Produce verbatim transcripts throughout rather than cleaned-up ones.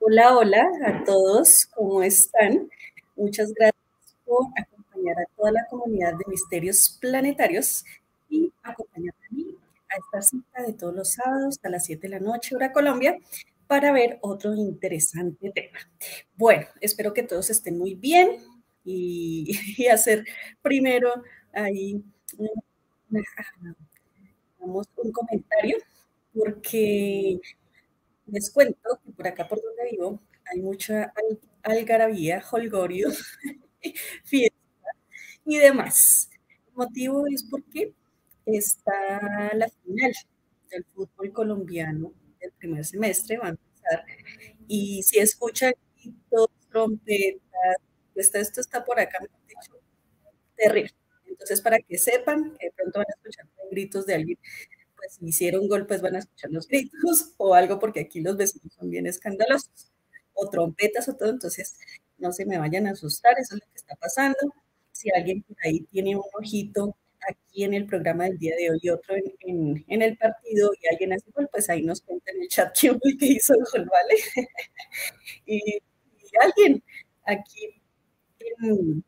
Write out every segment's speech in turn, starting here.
Hola, hola a todos, ¿cómo están? Muchas gracias por acompañar a toda la comunidad de Misterios Planetarios y acompañarme a mí a esta cita de todos los sábados a las siete de la noche, hora Colombia, para ver otro interesante tema. Bueno, espero que todos estén muy bien y, y hacer primero ahí una, una, un comentario, porque les cuento que por acá por donde vivo hay mucha al algarabía, jolgorio, fiesta y demás. El motivo es porque está la final del fútbol colombiano del primer semestre, va a empezar, y si escuchan gritos, trompetas, esto, esto está por acá, mejor dicho, terrible. Entonces, para que sepan que de pronto van a escuchar gritos de alguien, pues si hicieron gol, pues van a escuchar los gritos o algo, porque aquí los vecinos son bien escandalosos, o trompetas o todo, entonces no se me vayan a asustar, eso es lo que está pasando. Si alguien por ahí tiene un ojito aquí en el programa del día de hoy y otro en, en, en el partido y alguien hace gol, pues ahí nos cuenta en el chat quién fue el que hizo el gol, ¿vale? y, y, alguien aquí en,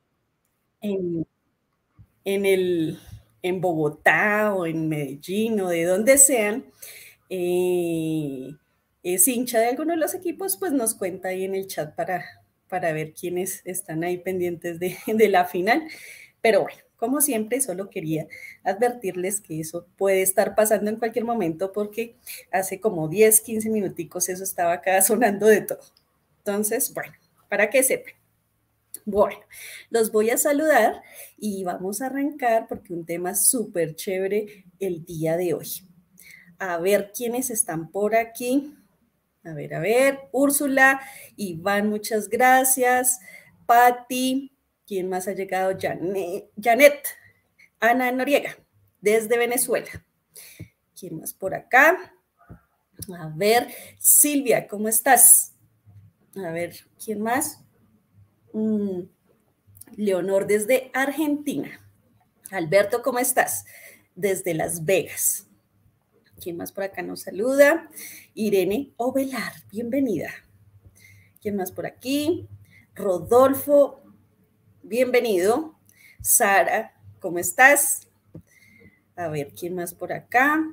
en, en, el, en Bogotá o en Medellín o de donde sean, eh, es hincha de alguno de los equipos, pues nos cuenta ahí en el chat para, para ver quiénes están ahí pendientes de, de la final. Pero bueno, como siempre, solo quería advertirles que eso puede estar pasando en cualquier momento porque hace como diez, quince minuticos eso estaba acá sonando de todo. Entonces, bueno, para que sepan. Bueno, los voy a saludar y vamos a arrancar porque un tema súper chévere el día de hoy. A ver quiénes están por aquí. A ver, a ver. Úrsula, Iván, muchas gracias. Patti, ¿quién más ha llegado? Janet, Janet, Ana Noriega, desde Venezuela. ¿Quién más por acá? A ver, Silvia, ¿cómo estás? A ver, ¿quién más? Mm, Leonor, desde Argentina. Alberto, ¿cómo estás? Desde Las Vegas. ¿Quién más por acá nos saluda? Irene Ovelar, bienvenida. ¿Quién más por aquí? Rodolfo, bienvenido. Sara, ¿cómo estás? A ver, ¿quién más por acá?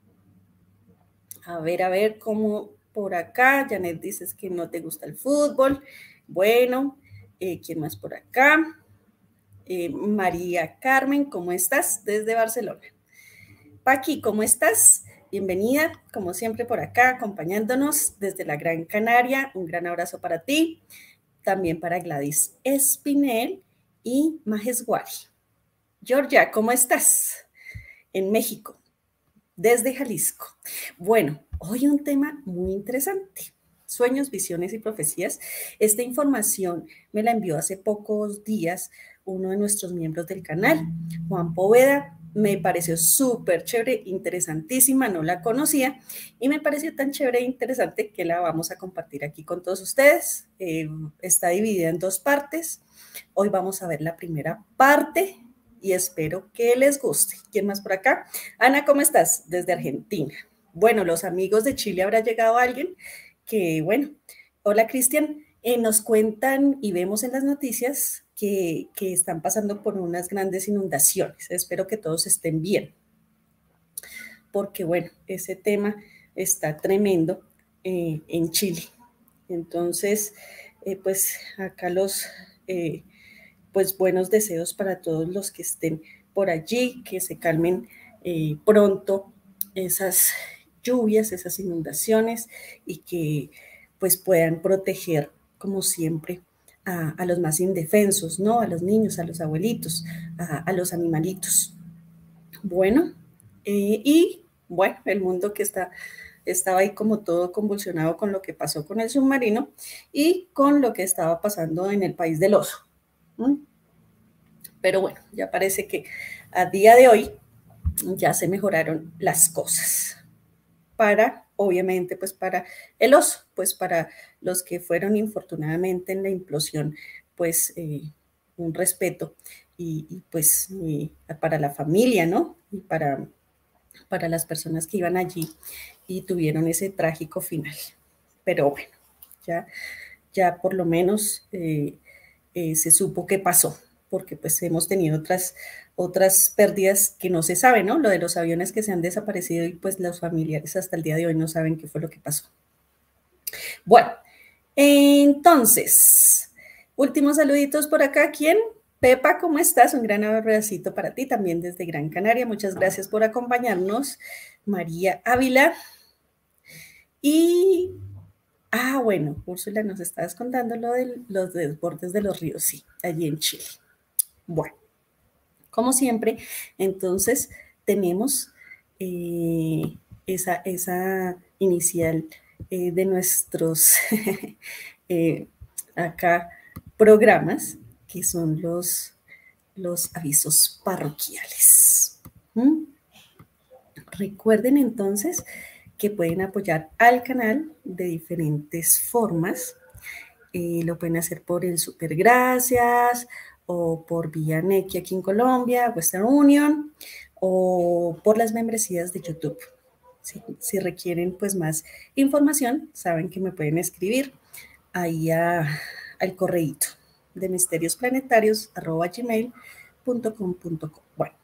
A ver, a ver, ¿cómo por acá? Janet dices que no te gusta el fútbol. Bueno, eh, ¿quién más por acá? Eh, María Carmen, ¿cómo estás? Desde Barcelona. Paqui, ¿cómo estás? Bienvenida, como siempre, por acá, acompañándonos desde la Gran Canaria. Un gran abrazo para ti. También para Gladys Espinel y Majes Guari. Georgia, ¿cómo estás? En México, desde Jalisco. Bueno, hoy un tema muy interesante. Sueños, visiones y profecías. Esta información me la envió hace pocos días uno de nuestros miembros del canal, Juan Poveda. Me pareció súper chévere, interesantísima, no la conocía y me pareció tan chévere e interesante que la vamos a compartir aquí con todos ustedes. Eh, está dividida en dos partes. Hoy vamos a ver la primera parte y espero que les guste. ¿Quién más por acá? Ana, ¿cómo estás? Desde Argentina. Bueno, los amigos de Chile, ¿habrá llegado alguien? Que bueno, hola Cristian, eh, nos cuentan y vemos en las noticias que, que están pasando por unas grandes inundaciones. Espero que todos estén bien, porque bueno, ese tema está tremendo eh, en Chile. Entonces, eh, pues acá los, eh, pues buenos deseos para todos los que estén por allí, que se calmen eh, pronto esas lluvias, esas inundaciones y que pues puedan proteger, como siempre, a, a los más indefensos, ¿no? A los niños, a los abuelitos, a, a los animalitos. Bueno, eh, y bueno, el mundo que está, estaba ahí como todo convulsionado con lo que pasó con el submarino y con lo que estaba pasando en el país del oso. ¿Mm? Pero bueno, ya parece que a día de hoy ya se mejoraron las cosas para, obviamente, pues para el oso, pues para los que fueron infortunadamente en la implosión, pues eh, un respeto y, y pues y para la familia, ¿no? Y para, para las personas que iban allí y tuvieron ese trágico final. Pero bueno, ya, ya por lo menos eh, eh, se supo qué pasó, porque pues hemos tenido otras, otras pérdidas que no se sabe, ¿no? Lo de los aviones que se han desaparecido y pues los familiares hasta el día de hoy no saben qué fue lo que pasó. Bueno, entonces, últimos saluditos por acá. ¿Quién? Pepa, ¿cómo estás? Un gran abracito para ti también desde Gran Canaria. Muchas gracias por acompañarnos. María Ávila. Y, ah, bueno, Úrsula, nos estabas contando lo de los desbordes de los ríos, sí, allí en Chile. Bueno, como siempre, entonces tenemos eh, esa, esa inicial eh, de nuestros eh, acá programas, que son los, los avisos parroquiales. ¿Mm? Recuerden entonces que pueden apoyar al canal de diferentes formas. Eh, lo pueden hacer por el Super Gracias o por vía Nequi aquí en Colombia, Western Union, o por las membresías de YouTube. Si, si requieren pues más información, saben que me pueden escribir ahí a, al correíto de misterios-planetarios arroba gmail punto com punto co. Bueno,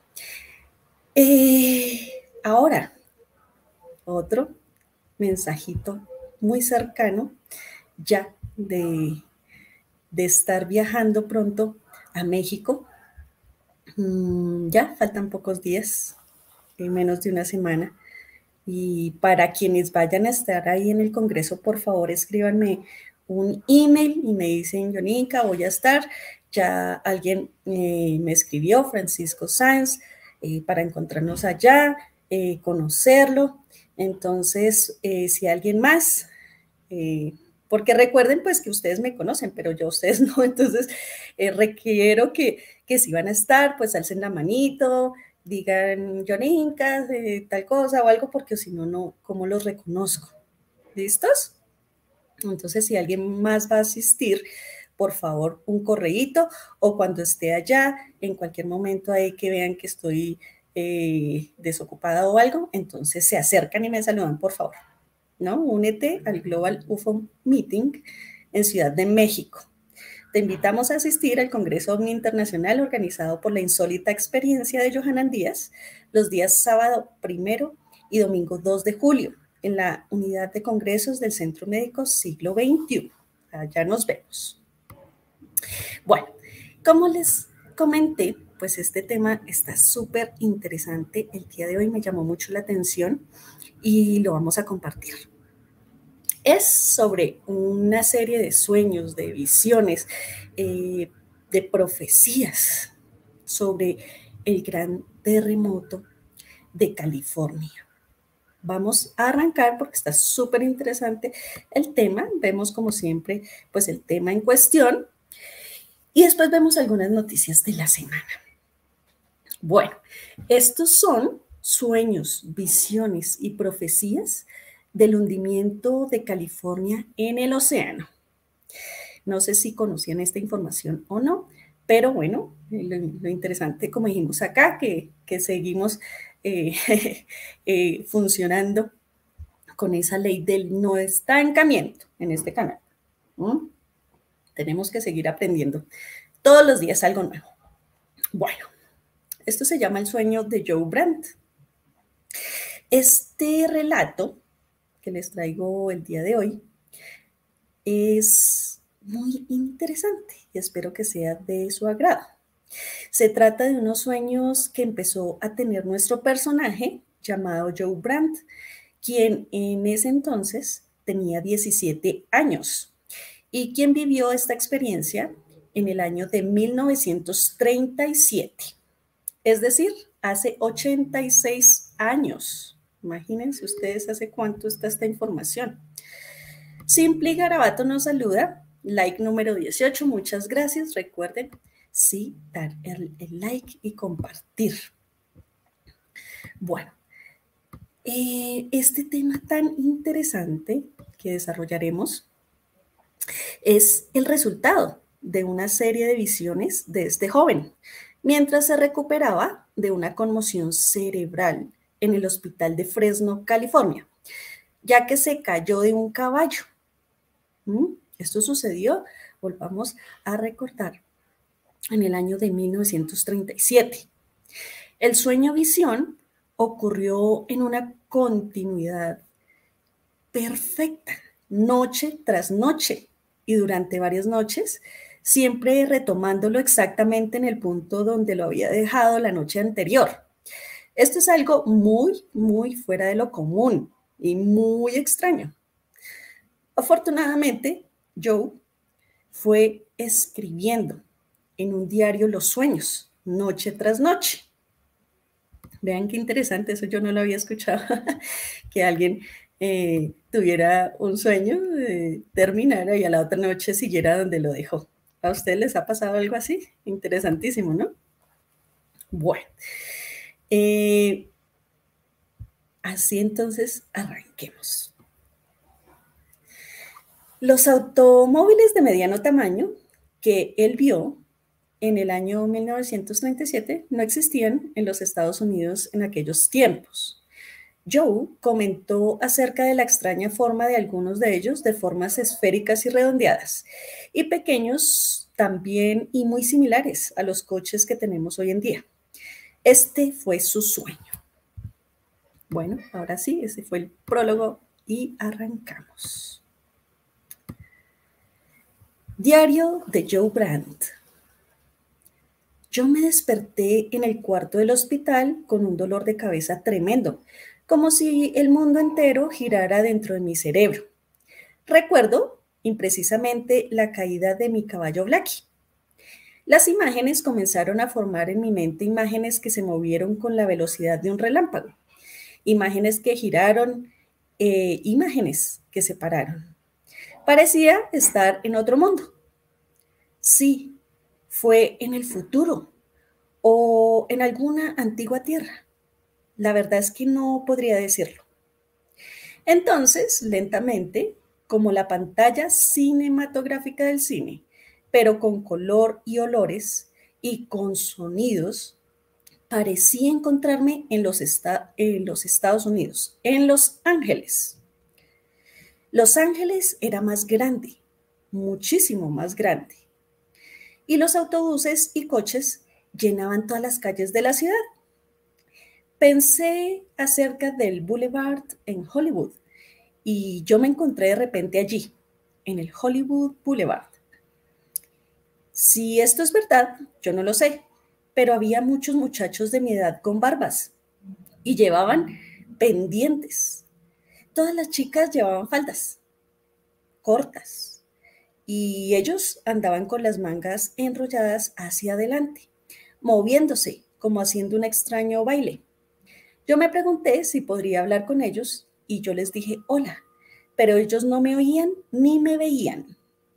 eh, ahora otro mensajito muy cercano ya de, de estar viajando pronto a México. Mm, ya faltan pocos días, eh, menos de una semana. Y para quienes vayan a estar ahí en el Congreso, por favor, escríbanme un email y me dicen, Yonica, voy a estar. Ya alguien eh, me escribió, Francisco Sáenz, eh, para encontrarnos allá, eh, conocerlo. Entonces, eh, si alguien más, eh, porque recuerden pues que ustedes me conocen, pero yo a ustedes no, entonces eh, requiero que, que si van a estar, pues alcen la manito, digan Yonica, eh, tal cosa o algo, porque si no, no, ¿cómo los reconozco? ¿Listos? Entonces, si alguien más va a asistir, por favor, un correíto o cuando esté allá, en cualquier momento ahí que vean que estoy eh, desocupada o algo, entonces se acercan y me saludan, por favor, ¿no? Únete al Global U F O Meeting en Ciudad de México. Te invitamos a asistir al Congreso OVNI Internacional organizado por la insólita experiencia de Johanan Díaz los días sábado primero y domingo dos de julio en la unidad de congresos del Centro Médico Siglo veintiuno. Allá nos vemos. Bueno, como les comenté, pues este tema está súper interesante. El día de hoy me llamó mucho la atención y lo vamos a compartir. Es sobre una serie de sueños, de visiones, eh, de profecías sobre el gran terremoto de California. Vamos a arrancar porque está súper interesante el tema. Vemos como siempre pues el tema en cuestión y después vemos algunas noticias de la semana. Bueno, estos son sueños, visiones y profecías del hundimiento de California en el océano. No sé si conocían esta información o no, pero bueno, lo, lo interesante, como dijimos acá, que, que seguimos eh, eh, funcionando con esa ley del no estancamiento en este canal. ¿Mm? Tenemos que seguir aprendiendo todos los días algo nuevo. Bueno, esto se llama el sueño de Joe Brandt. Este relato que les traigo el día de hoy es muy interesante y espero que sea de su agrado. Se trata de unos sueños que empezó a tener nuestro personaje llamado Joe Brandt, quien en ese entonces tenía diecisiete años y quien vivió esta experiencia en el año de mil novecientos treinta y siete, es decir, hace ochenta y seis años. Imagínense ustedes hace cuánto está esta información. Simply Garabato nos saluda, like número dieciocho, muchas gracias. Recuerden, sí, dar el, el like y compartir. Bueno, eh, este tema tan interesante que desarrollaremos es el resultado de una serie de visiones de este joven, mientras se recuperaba de una conmoción cerebral en el hospital de Fresno, California, ya que se cayó de un caballo. ¿Mm? Esto sucedió, volvamos a recordar, en el año de mil novecientos treinta y siete. El sueño visión ocurrió en una continuidad perfecta, noche tras noche y durante varias noches, siempre retomándolo exactamente en el punto donde lo había dejado la noche anterior. Esto es algo muy, muy fuera de lo común y muy extraño. Afortunadamente, Joe fue escribiendo en un diario los sueños, noche tras noche. Vean qué interesante, eso yo no lo había escuchado, que alguien eh, tuviera un sueño, eh, terminara y a la otra noche siguiera donde lo dejó. ¿A ustedes les ha pasado algo así? Interesantísimo, ¿no? Bueno, eh, así entonces arranquemos. Los automóviles de mediano tamaño que él vio en el año mil novecientos treinta y siete no existían en los Estados Unidos en aquellos tiempos. Joe comentó acerca de la extraña forma de algunos de ellos, de formas esféricas y redondeadas, y pequeños también y muy similares a los coches que tenemos hoy en día. Este fue su sueño. Bueno, ahora sí, ese fue el prólogo y arrancamos. Diario de Joe Brandt. Yo me desperté en el cuarto del hospital con un dolor de cabeza tremendo, como si el mundo entero girara dentro de mi cerebro. Recuerdo imprecisamente la caída de mi caballo Blackie. Las imágenes comenzaron a formar en mi mente imágenes que se movieron con la velocidad de un relámpago, imágenes que giraron, eh, imágenes que se pararon. Parecía estar en otro mundo. Sí, fue en el futuro o en alguna antigua tierra. La verdad es que no podría decirlo. Entonces, lentamente, como la pantalla cinematográfica del cine, pero con color y olores y con sonidos, parecía encontrarme en los, esta en los Estados Unidos, en Los Ángeles. Los Ángeles era más grande, muchísimo más grande. Y los autobuses y coches llenaban todas las calles de la ciudad. Pensé acerca del Boulevard en Hollywood y yo me encontré de repente allí, en el Hollywood Boulevard. Si esto es verdad, yo no lo sé, pero había muchos muchachos de mi edad con barbas y llevaban pendientes. Todas las chicas llevaban faldas cortas y ellos andaban con las mangas enrolladas hacia adelante, moviéndose como haciendo un extraño baile. Yo me pregunté si podría hablar con ellos y yo les dije hola, pero ellos no me oían ni me veían.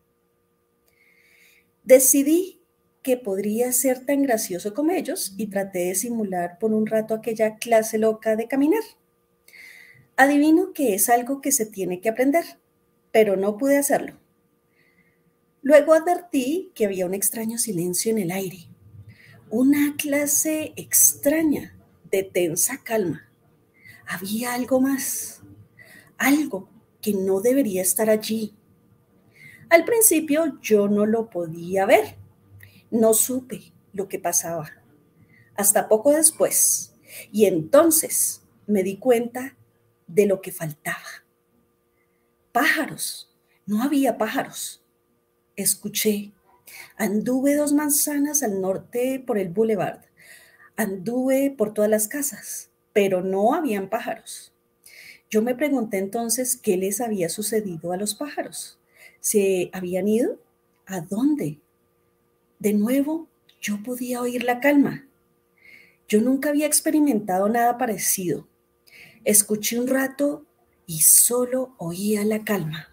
Decidí que podría ser tan gracioso como ellos y traté de simular por un rato aquella clase loca de caminar. Adivino que es algo que se tiene que aprender, pero no pude hacerlo. Luego advertí que había un extraño silencio en el aire, una clase extraña de tensa calma. Había algo más, algo que no debería estar allí. Al principio yo no lo podía ver, no supe lo que pasaba, hasta poco después, y entonces me di cuenta de lo que faltaba. Pájaros, no había pájaros. Escuché, anduve dos manzanas al norte por el boulevard, anduve por todas las casas, pero no habían pájaros. Yo me pregunté entonces qué les había sucedido a los pájaros. ¿Se habían ido? ¿A dónde? De nuevo, yo podía oír la calma. Yo nunca había experimentado nada parecido. Escuché un rato y solo oía la calma.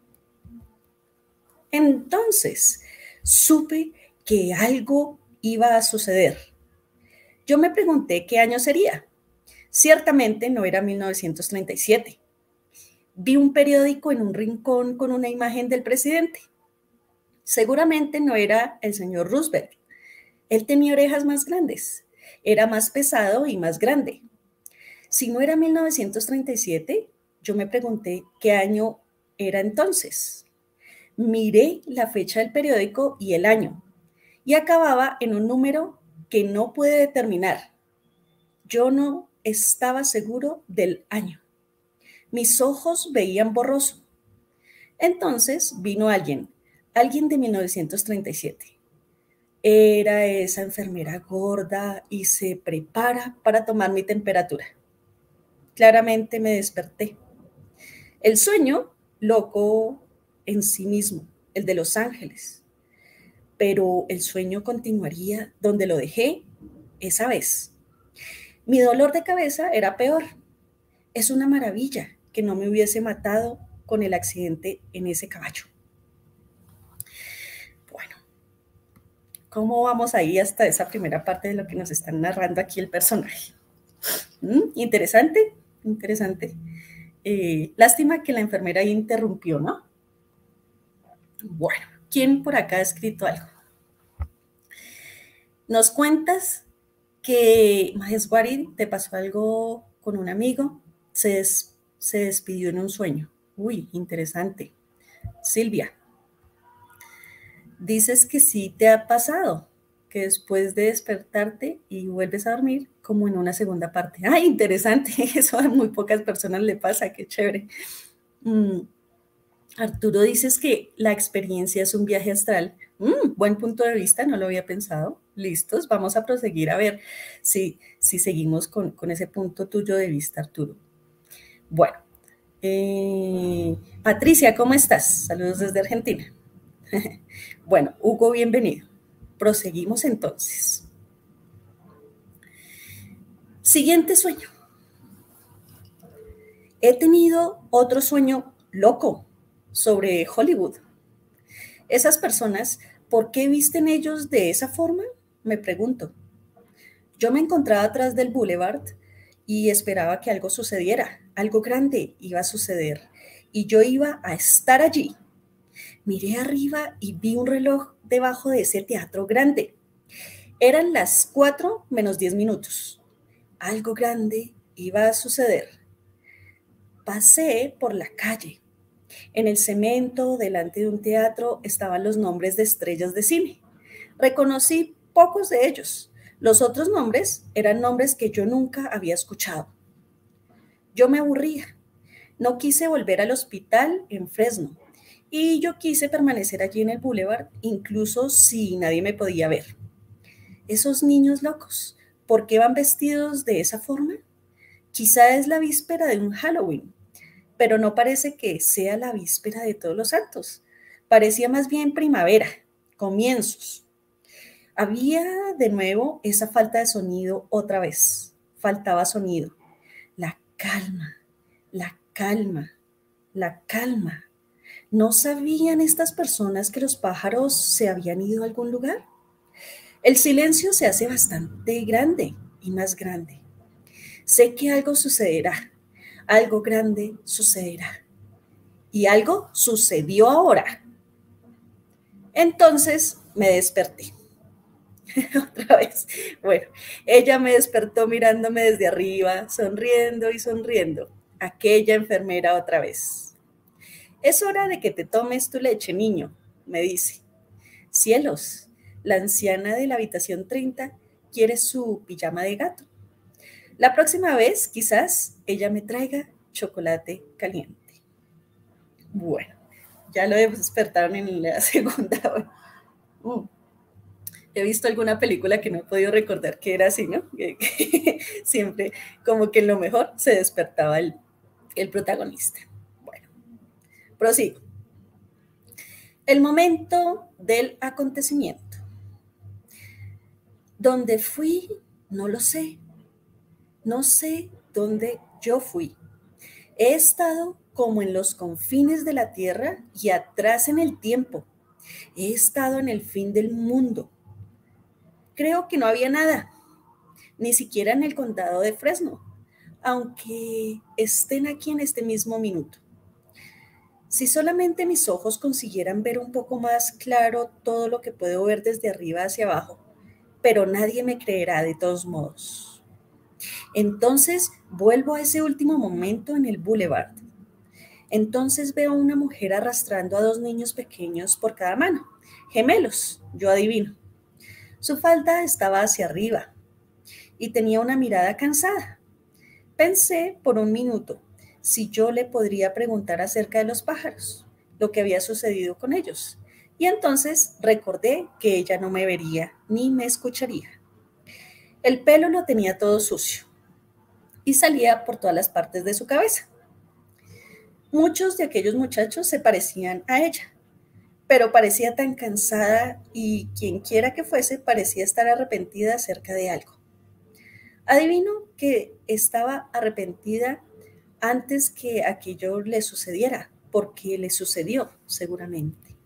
Entonces, supe que algo iba a suceder. Yo me pregunté qué año sería. Ciertamente no era mil novecientos treinta y siete. Vi un periódico en un rincón con una imagen del presidente. Seguramente no era el señor Roosevelt. Él tenía orejas más grandes, era más pesado y más grande. Si no era mil novecientos treinta y siete, yo me pregunté qué año era entonces. Miré la fecha del periódico y el año, y acababa en un número que no pude determinar. Yo no estaba seguro del año. Mis ojos veían borroso. Entonces vino alguien, alguien de mil novecientos treinta y siete. Era esa enfermera gorda y se prepara para tomar mi temperatura. Claramente me desperté. El sueño, loco en sí mismo, el de Los Ángeles. Pero el sueño continuaría donde lo dejé esa vez. Mi dolor de cabeza era peor. Es una maravilla que no me hubiese matado con el accidente en ese caballo. Bueno, ¿cómo vamos ahí hasta esa primera parte de lo que nos están narrando aquí el personaje? ¿Mm? Interesante, interesante. Eh, lástima que la enfermera ahí interrumpió, ¿no? Bueno, ¿quién por acá ha escrito algo? Nos cuentas que, Maheswari, te pasó algo con un amigo, se, des, se despidió en un sueño. Uy, interesante. Silvia, dices que sí te ha pasado, que después de despertarte y vuelves a dormir como en una segunda parte. ¡Ay, interesante! Eso a muy pocas personas le pasa, qué chévere. Mm. Arturo, dices que la experiencia es un viaje astral. Mm, buen punto de vista, no lo había pensado. Listos, vamos a proseguir a ver si, si seguimos con, con ese punto tuyo de vista, Arturo. Bueno, eh, Patricia, ¿cómo estás? Saludos desde Argentina. Bueno, Hugo, bienvenido. Proseguimos entonces. Siguiente sueño. He tenido otro sueño loco sobre Hollywood. Esas personas, ¿por qué visten ellos de esa forma? Me pregunto. Yo me encontraba atrás del boulevard y esperaba que algo sucediera, algo grande iba a suceder y yo iba a estar allí. Miré arriba y vi un reloj debajo de ese teatro grande. Eran las cuatro menos diez minutos. Algo grande iba a suceder. Pasé por la calle. En el cemento, delante de un teatro, estaban los nombres de estrellas de cine. Reconocí pocos de ellos. Los otros nombres eran nombres que yo nunca había escuchado. Yo me aburría. No quise volver al hospital en Fresno y yo quise permanecer allí en el boulevard, incluso si nadie me podía ver. Esos niños locos, ¿por qué van vestidos de esa forma? Quizá es la víspera de un Halloween, pero no parece que sea la víspera de Todos los Santos. Parecía más bien primavera, comienzos. Había de nuevo esa falta de sonido otra vez. Faltaba sonido. La calma, la calma, la calma. ¿No sabían estas personas que los pájaros se habían ido a algún lugar? El silencio se hace bastante grande y más grande. Sé que algo sucederá, algo grande sucederá. Y algo sucedió ahora. Entonces me desperté. Otra vez. Bueno, ella me despertó mirándome desde arriba, sonriendo y sonriendo. Aquella enfermera otra vez. Es hora de que te tomes tu leche, niño, me dice. Cielos, la anciana de la habitación treinta quiere su pijama de gato. La próxima vez, quizás, ella me traiga chocolate caliente. Bueno, ya lo despertaron en la segunda. Uh, he visto alguna película que no he podido recordar que era así, ¿no? Que, que siempre como que en lo mejor se despertaba el, el protagonista. Bueno, prosigo. El momento del acontecimiento. ¿Dónde fui? No lo sé. No sé dónde yo fui. He estado como en los confines de la tierra y atrás en el tiempo. He estado en el fin del mundo. Creo que no había nada, ni siquiera en el condado de Fresno, aunque estén aquí en este mismo minuto. Si solamente mis ojos consiguieran ver un poco más claro todo lo que puedo ver desde arriba hacia abajo, pero nadie me creerá de todos modos. Entonces vuelvo a ese último momento en el boulevard. Entonces veo a una mujer arrastrando a dos niños pequeños por cada mano, gemelos, yo adivino. Su falda estaba hacia arriba y tenía una mirada cansada. Pensé por un minuto si yo le podría preguntar acerca de los pájaros, lo que había sucedido con ellos. Y entonces recordé que ella no me vería ni me escucharía. El pelo lo tenía todo sucio y salía por todas las partes de su cabeza. Muchos de aquellos muchachos se parecían a ella, pero parecía tan cansada y quienquiera que fuese parecía estar arrepentida acerca de algo. Adivino que estaba arrepentida antes que aquello le sucediera, porque le sucedió seguramente.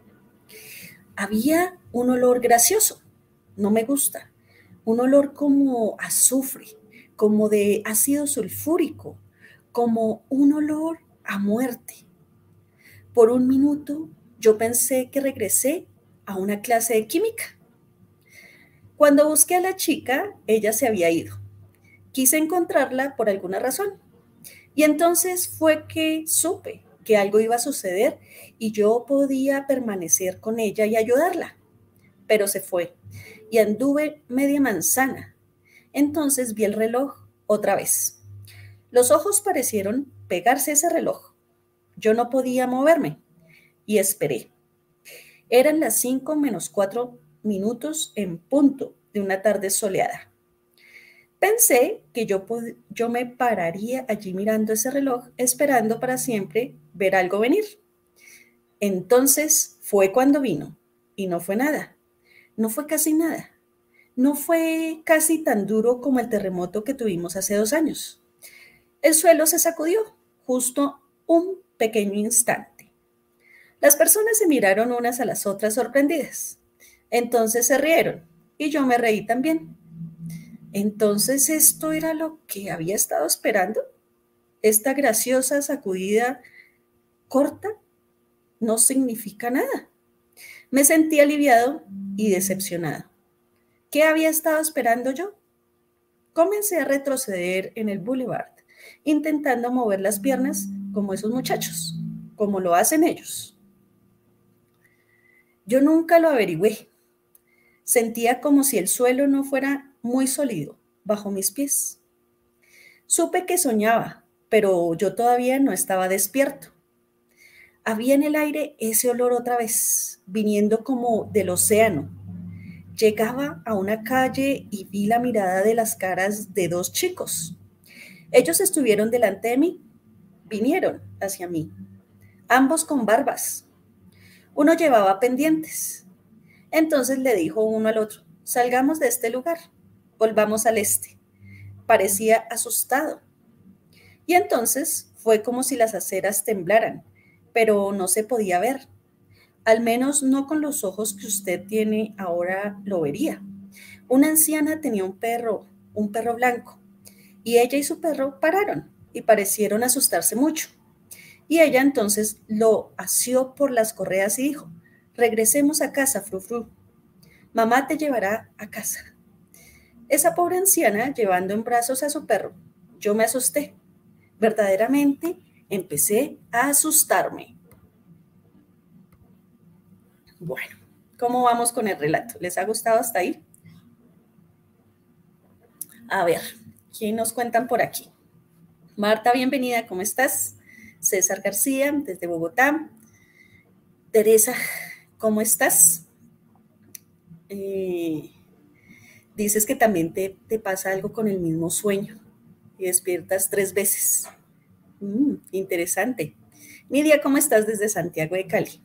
Había un olor gracioso, no me gusta, un olor como azufre, como de ácido sulfúrico, como un olor a muerte. Por un minuto yo pensé que regresé a una clase de química. Cuando busqué a la chica, ella se había ido. Quise encontrarla por alguna razón. Y entonces fue que supe que algo iba a suceder y yo podía permanecer con ella y ayudarla. Pero se fue y anduve media manzana. Entonces vi el reloj otra vez. Los ojos parecieron pegarse a ese reloj. Yo no podía moverme y esperé. Eran las cinco menos cuatro minutos en punto de una tarde soleada. Pensé que yo, yo me pararía allí mirando ese reloj, esperando para siempre ver algo venir. Entonces fue cuando vino, y no fue nada, no fue casi nada, no fue casi tan duro como el terremoto que tuvimos hace dos años. El suelo se sacudió, justo un pequeño instante. Las personas se miraron unas a las otras sorprendidas. Entonces se rieron, y yo me reí también. Entonces, ¿esto era lo que había estado esperando? Esta graciosa sacudida corta no significa nada. Me sentí aliviado y decepcionado. ¿Qué había estado esperando yo? Comencé a retroceder en el boulevard, intentando mover las piernas como esos muchachos, como lo hacen ellos. Yo nunca lo averigüé. Sentía como si el suelo no fuera muy sólido bajo mis pies. Supe que soñaba, pero yo todavía no estaba despierto. Había en el aire ese olor otra vez, viniendo como del océano. Llegaba a una calle y vi la mirada de las caras de dos chicos. Ellos estuvieron delante de mí, vinieron hacia mí, ambos con barbas. Uno llevaba pendientes. Entonces le dijo uno al otro, salgamos de este lugar, volvamos al este. Parecía asustado. Y entonces fue como si las aceras temblaran, pero no se podía ver. Al menos no con los ojos que usted tiene ahora lo vería. Una anciana tenía un perro, un perro blanco, y ella y su perro pararon y parecieron asustarse mucho. Y ella entonces lo asió por las correas y dijo, regresemos a casa, Frufru. Mamá te llevará a casa. Esa pobre anciana llevando en brazos a su perro, yo me asusté. Verdaderamente empecé a asustarme. Bueno, ¿cómo vamos con el relato? ¿Les ha gustado hasta ahí? A ver, ¿quién nos cuentan por aquí? Marta, bienvenida, ¿cómo estás? César García, desde Bogotá. Teresa, ¿cómo estás? Eh, dices que también te, te pasa algo con el mismo sueño y despiertas tres veces. Mm, interesante. Nidia, ¿cómo estás desde Santiago de Cali?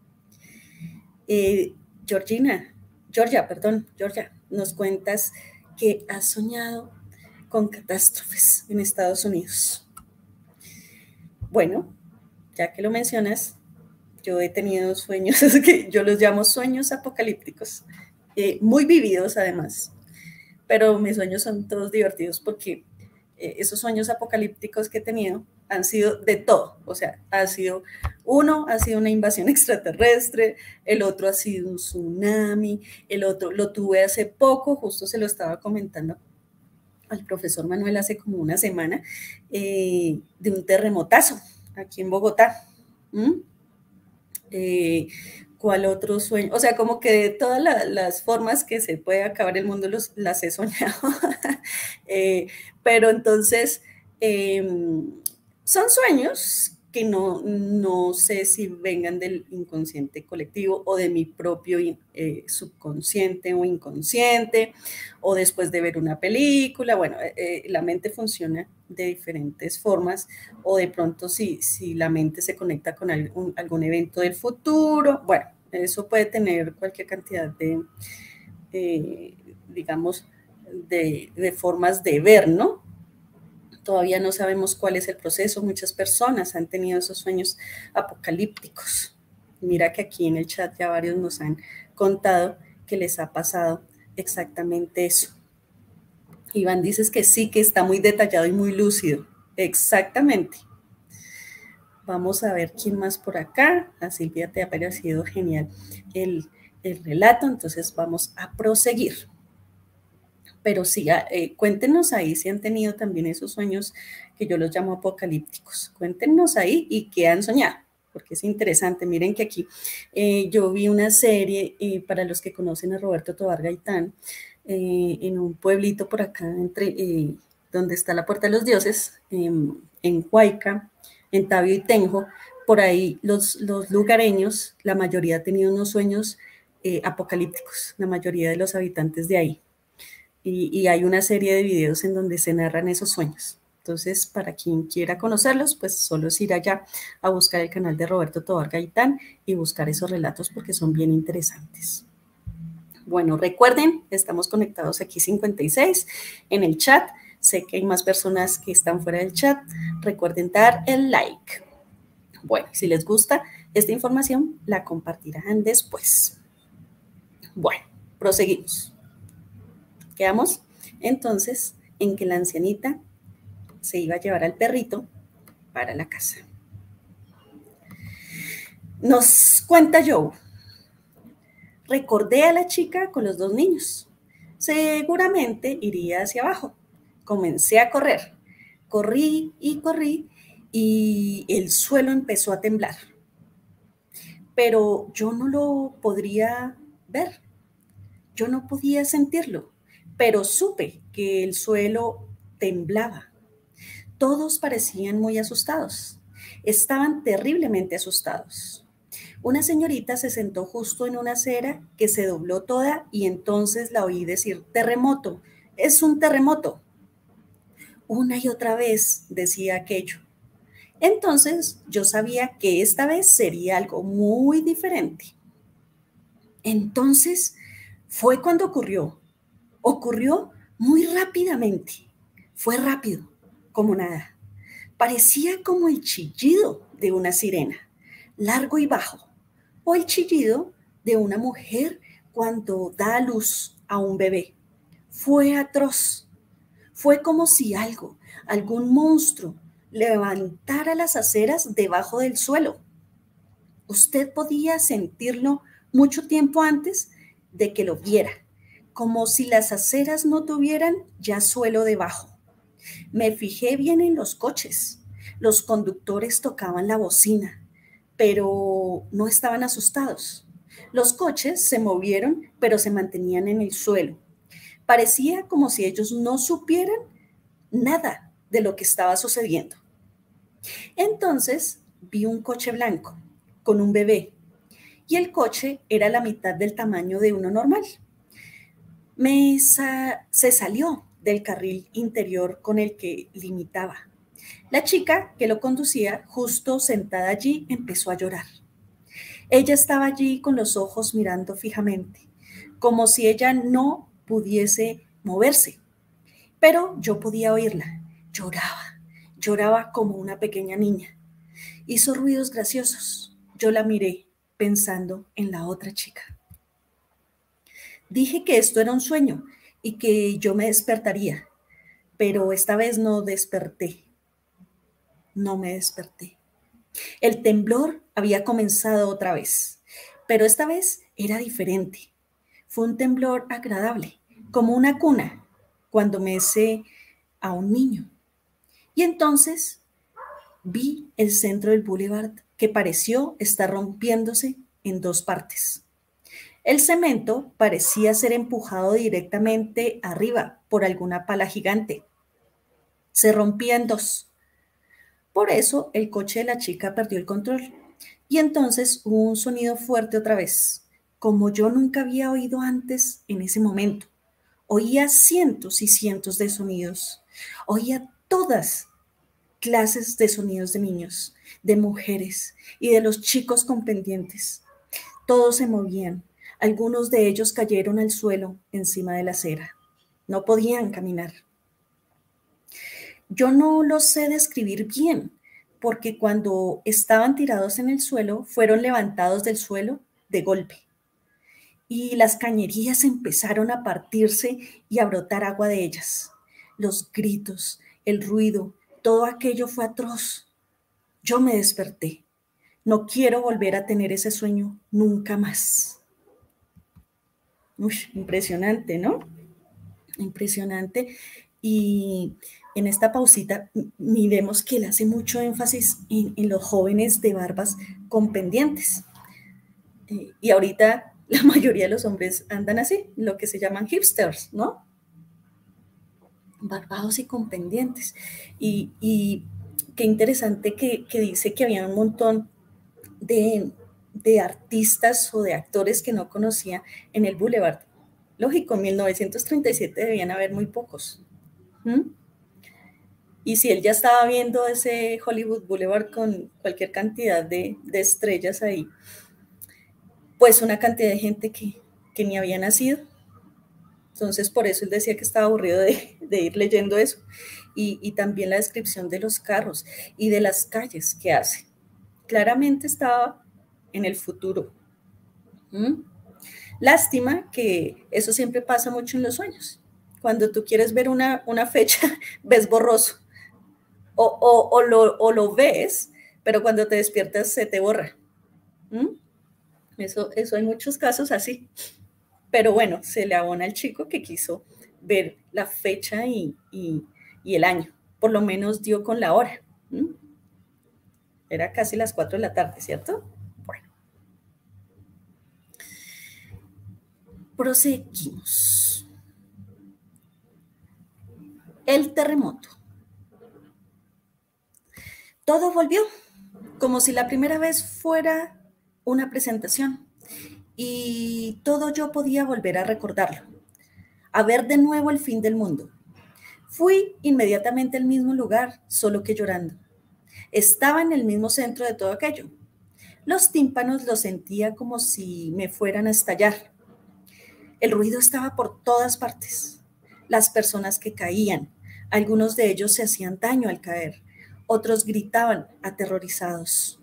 Eh, Georgina, Georgia, perdón, Georgia, nos cuentas que has soñado con catástrofes en Estados Unidos. Bueno, ya que lo mencionas, yo he tenido sueños que yo los llamo sueños apocalípticos, eh, muy vividos además, pero mis sueños son todos divertidos porque eh, esos sueños apocalípticos que he tenido han sido de todo, o sea, ha sido, uno ha sido una invasión extraterrestre, el otro ha sido un tsunami, el otro lo tuve hace poco, justo se lo estaba comentando al profesor Manuel hace como una semana, eh, de un terremotazo. aquí en Bogotá. ¿Mm? Eh, ¿Cuál otro sueño? O sea, como que de todas la, las formas que se puede acabar el mundo los, las he soñado. eh, pero entonces, eh, son sueños que no, no sé si vengan del inconsciente colectivo o de mi propio eh, subconsciente o inconsciente, o después de ver una película. Bueno, eh, la mente funciona de diferentes formas, o de pronto si, si la mente se conecta con algún, algún evento del futuro. Bueno, eso puede tener cualquier cantidad de, eh, digamos, de, de formas de ver, ¿no? Todavía no sabemos cuál es el proceso. Muchas personas han tenido esos sueños apocalípticos. Mira que aquí en el chat ya varios nos han contado que les ha pasado exactamente eso. Iván, dices que sí, que está muy detallado y muy lúcido. Exactamente. Vamos a ver quién más por acá. A Silvia te ha parecido genial el, el relato, entonces vamos a proseguir. Pero sí, eh, cuéntenos ahí si han tenido también esos sueños que yo los llamo apocalípticos. Cuéntenos ahí y qué han soñado, porque es interesante. Miren que aquí eh, yo vi una serie, eh, para los que conocen a Roberto Tobar Gaitán, eh, en un pueblito por acá, entre, eh, donde está la Puerta de los Dioses, eh, en Huayca, en Tabio y Tenjo. Por ahí los, los lugareños, la mayoría ha tenido unos sueños eh, apocalípticos, la mayoría de los habitantes de ahí. Y, y hay una serie de videos en donde se narran esos sueños. Entonces, para quien quiera conocerlos, pues solo es ir allá a buscar el canal de Roberto Tobar Gaitán y buscar esos relatos porque son bien interesantes. Bueno, recuerden, estamos conectados aquí cincuenta y seis en el chat. Sé que hay más personas que están fuera del chat. Recuerden dar el like. Bueno, si les gusta esta información, la compartirán después. Bueno, proseguimos. Quedamos entonces en que la ancianita se iba a llevar al perrito para la casa. Nos cuenta Joe. Recordé a la chica con los dos niños. Seguramente iría hacia abajo. Comencé a correr. Corrí y corrí y el suelo empezó a temblar. Pero yo no lo podría ver. Yo no podía sentirlo, pero supe que el suelo temblaba. Todos parecían muy asustados. Estaban terriblemente asustados. Una señorita se sentó justo en una acera que se dobló toda y entonces la oí decir, terremoto, es un terremoto. Una y otra vez decía aquello. Entonces yo sabía que esta vez sería algo muy diferente. Entonces fue cuando ocurrió. Ocurrió muy rápidamente. Fue rápido, como nada. Parecía como el chillido de una sirena, largo y bajo, o el chillido de una mujer cuando da a luz a un bebé. Fue atroz. Fue como si algo, algún monstruo, levantara las aceras debajo del suelo. Usted podía sentirlo mucho tiempo antes de que lo viera, como si las aceras no tuvieran ya suelo debajo. Me fijé bien en los coches. Los conductores tocaban la bocina, pero no estaban asustados. Los coches se movieron, pero se mantenían en el suelo. Parecía como si ellos no supieran nada de lo que estaba sucediendo. Entonces vi un coche blanco con un bebé y el coche era la mitad del tamaño de uno normal. Me sa- se salió del carril interior con el que limitaba. La chica que lo conducía, justo sentada allí, empezó a llorar. Ella estaba allí con los ojos mirando fijamente, como si ella no pudiese moverse. Pero yo podía oírla. Lloraba, lloraba como una pequeña niña. Hizo ruidos graciosos. Yo la miré pensando en la otra chica. Dije que esto era un sueño y que yo me despertaría, pero esta vez no desperté. No me desperté. El temblor había comenzado otra vez, pero esta vez era diferente. Fue un temblor agradable, como una cuna, cuando mece a un niño. Y entonces Vi el centro del boulevard que pareció estar rompiéndose en dos partes. El cemento parecía ser empujado directamente arriba por alguna pala gigante. Se rompía en dos. Por eso el coche de la chica perdió el control. Y entonces hubo un sonido fuerte otra vez, como yo nunca había oído antes en ese momento. Oía cientos y cientos de sonidos. Oía todas clases de sonidos de niños, de mujeres y de los chicos con pendientes. Todos se movían. Algunos de ellos cayeron al suelo encima de la acera. No podían caminar. Yo no lo sé describir bien, porque cuando estaban tirados en el suelo, fueron levantados del suelo de golpe. Y las cañerías empezaron a partirse y a brotar agua de ellas. Los gritos, el ruido, todo aquello fue atroz. Yo me desperté. No quiero volver a tener ese sueño nunca más. Uy, impresionante, ¿no? Impresionante. Y en esta pausita miremos que él hace mucho énfasis en, en los jóvenes de barbas con pendientes. Eh, y ahorita la mayoría de los hombres andan así, lo que se llaman hipsters, ¿no? Barbados y con pendientes. Y, y qué interesante que, que dice que había un montón de, de artistas o de actores que no conocía en el Boulevard. Lógico, en mil novecientos treinta y siete debían haber muy pocos. ¿Mm? Y si él ya estaba viendo ese Hollywood Boulevard con cualquier cantidad de, de estrellas ahí, pues una cantidad de gente que, que ni había nacido. Entonces, por eso él decía que estaba aburrido de, de ir leyendo eso. Y, y también la descripción de los carros y de las calles que hace. Claramente estaba en el futuro. ¿Mm? Lástima que eso siempre pasa mucho en los sueños. Cuando tú quieres ver una, una fecha, ves borroso. O, o, o, lo, o lo ves, pero cuando te despiertas se te borra. ¿Mm? Eso, eso hay muchos casos así. Pero bueno, se le abona al chico que quiso ver la fecha y, y, y el año. Por lo menos dio con la hora. ¿Mm? Era casi las cuatro de la tarde, ¿cierto? Bueno. Proseguimos. El terremoto. Todo volvió, como si la primera vez fuera una presentación. Y todo yo podía volver a recordarlo, a ver de nuevo el fin del mundo. Fui inmediatamente al mismo lugar, solo que llorando. Estaba en el mismo centro de todo aquello. Los tímpanos los sentía como si me fueran a estallar. El ruido estaba por todas partes. Las personas que caían, algunos de ellos se hacían daño al caer, otros gritaban aterrorizados.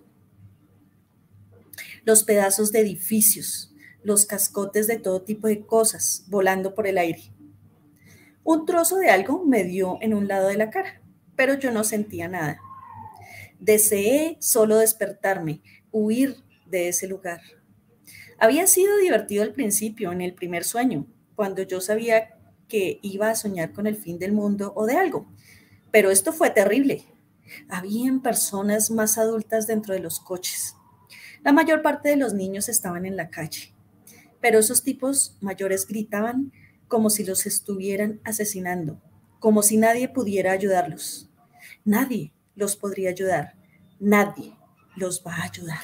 Los pedazos de edificios, los cascotes de todo tipo de cosas volando por el aire. Un trozo de algo me dio en un lado de la cara, pero yo no sentía nada. Deseé solo despertarme, huir de ese lugar. Había sido divertido al principio, en el primer sueño, cuando yo sabía que iba a soñar con el fin del mundo o de algo. Pero esto fue terrible. Habían personas más adultas dentro de los coches. La mayor parte de los niños estaban en la calle, pero esos tipos mayores gritaban como si los estuvieran asesinando, como si nadie pudiera ayudarlos. Nadie los podría ayudar, nadie los va a ayudar.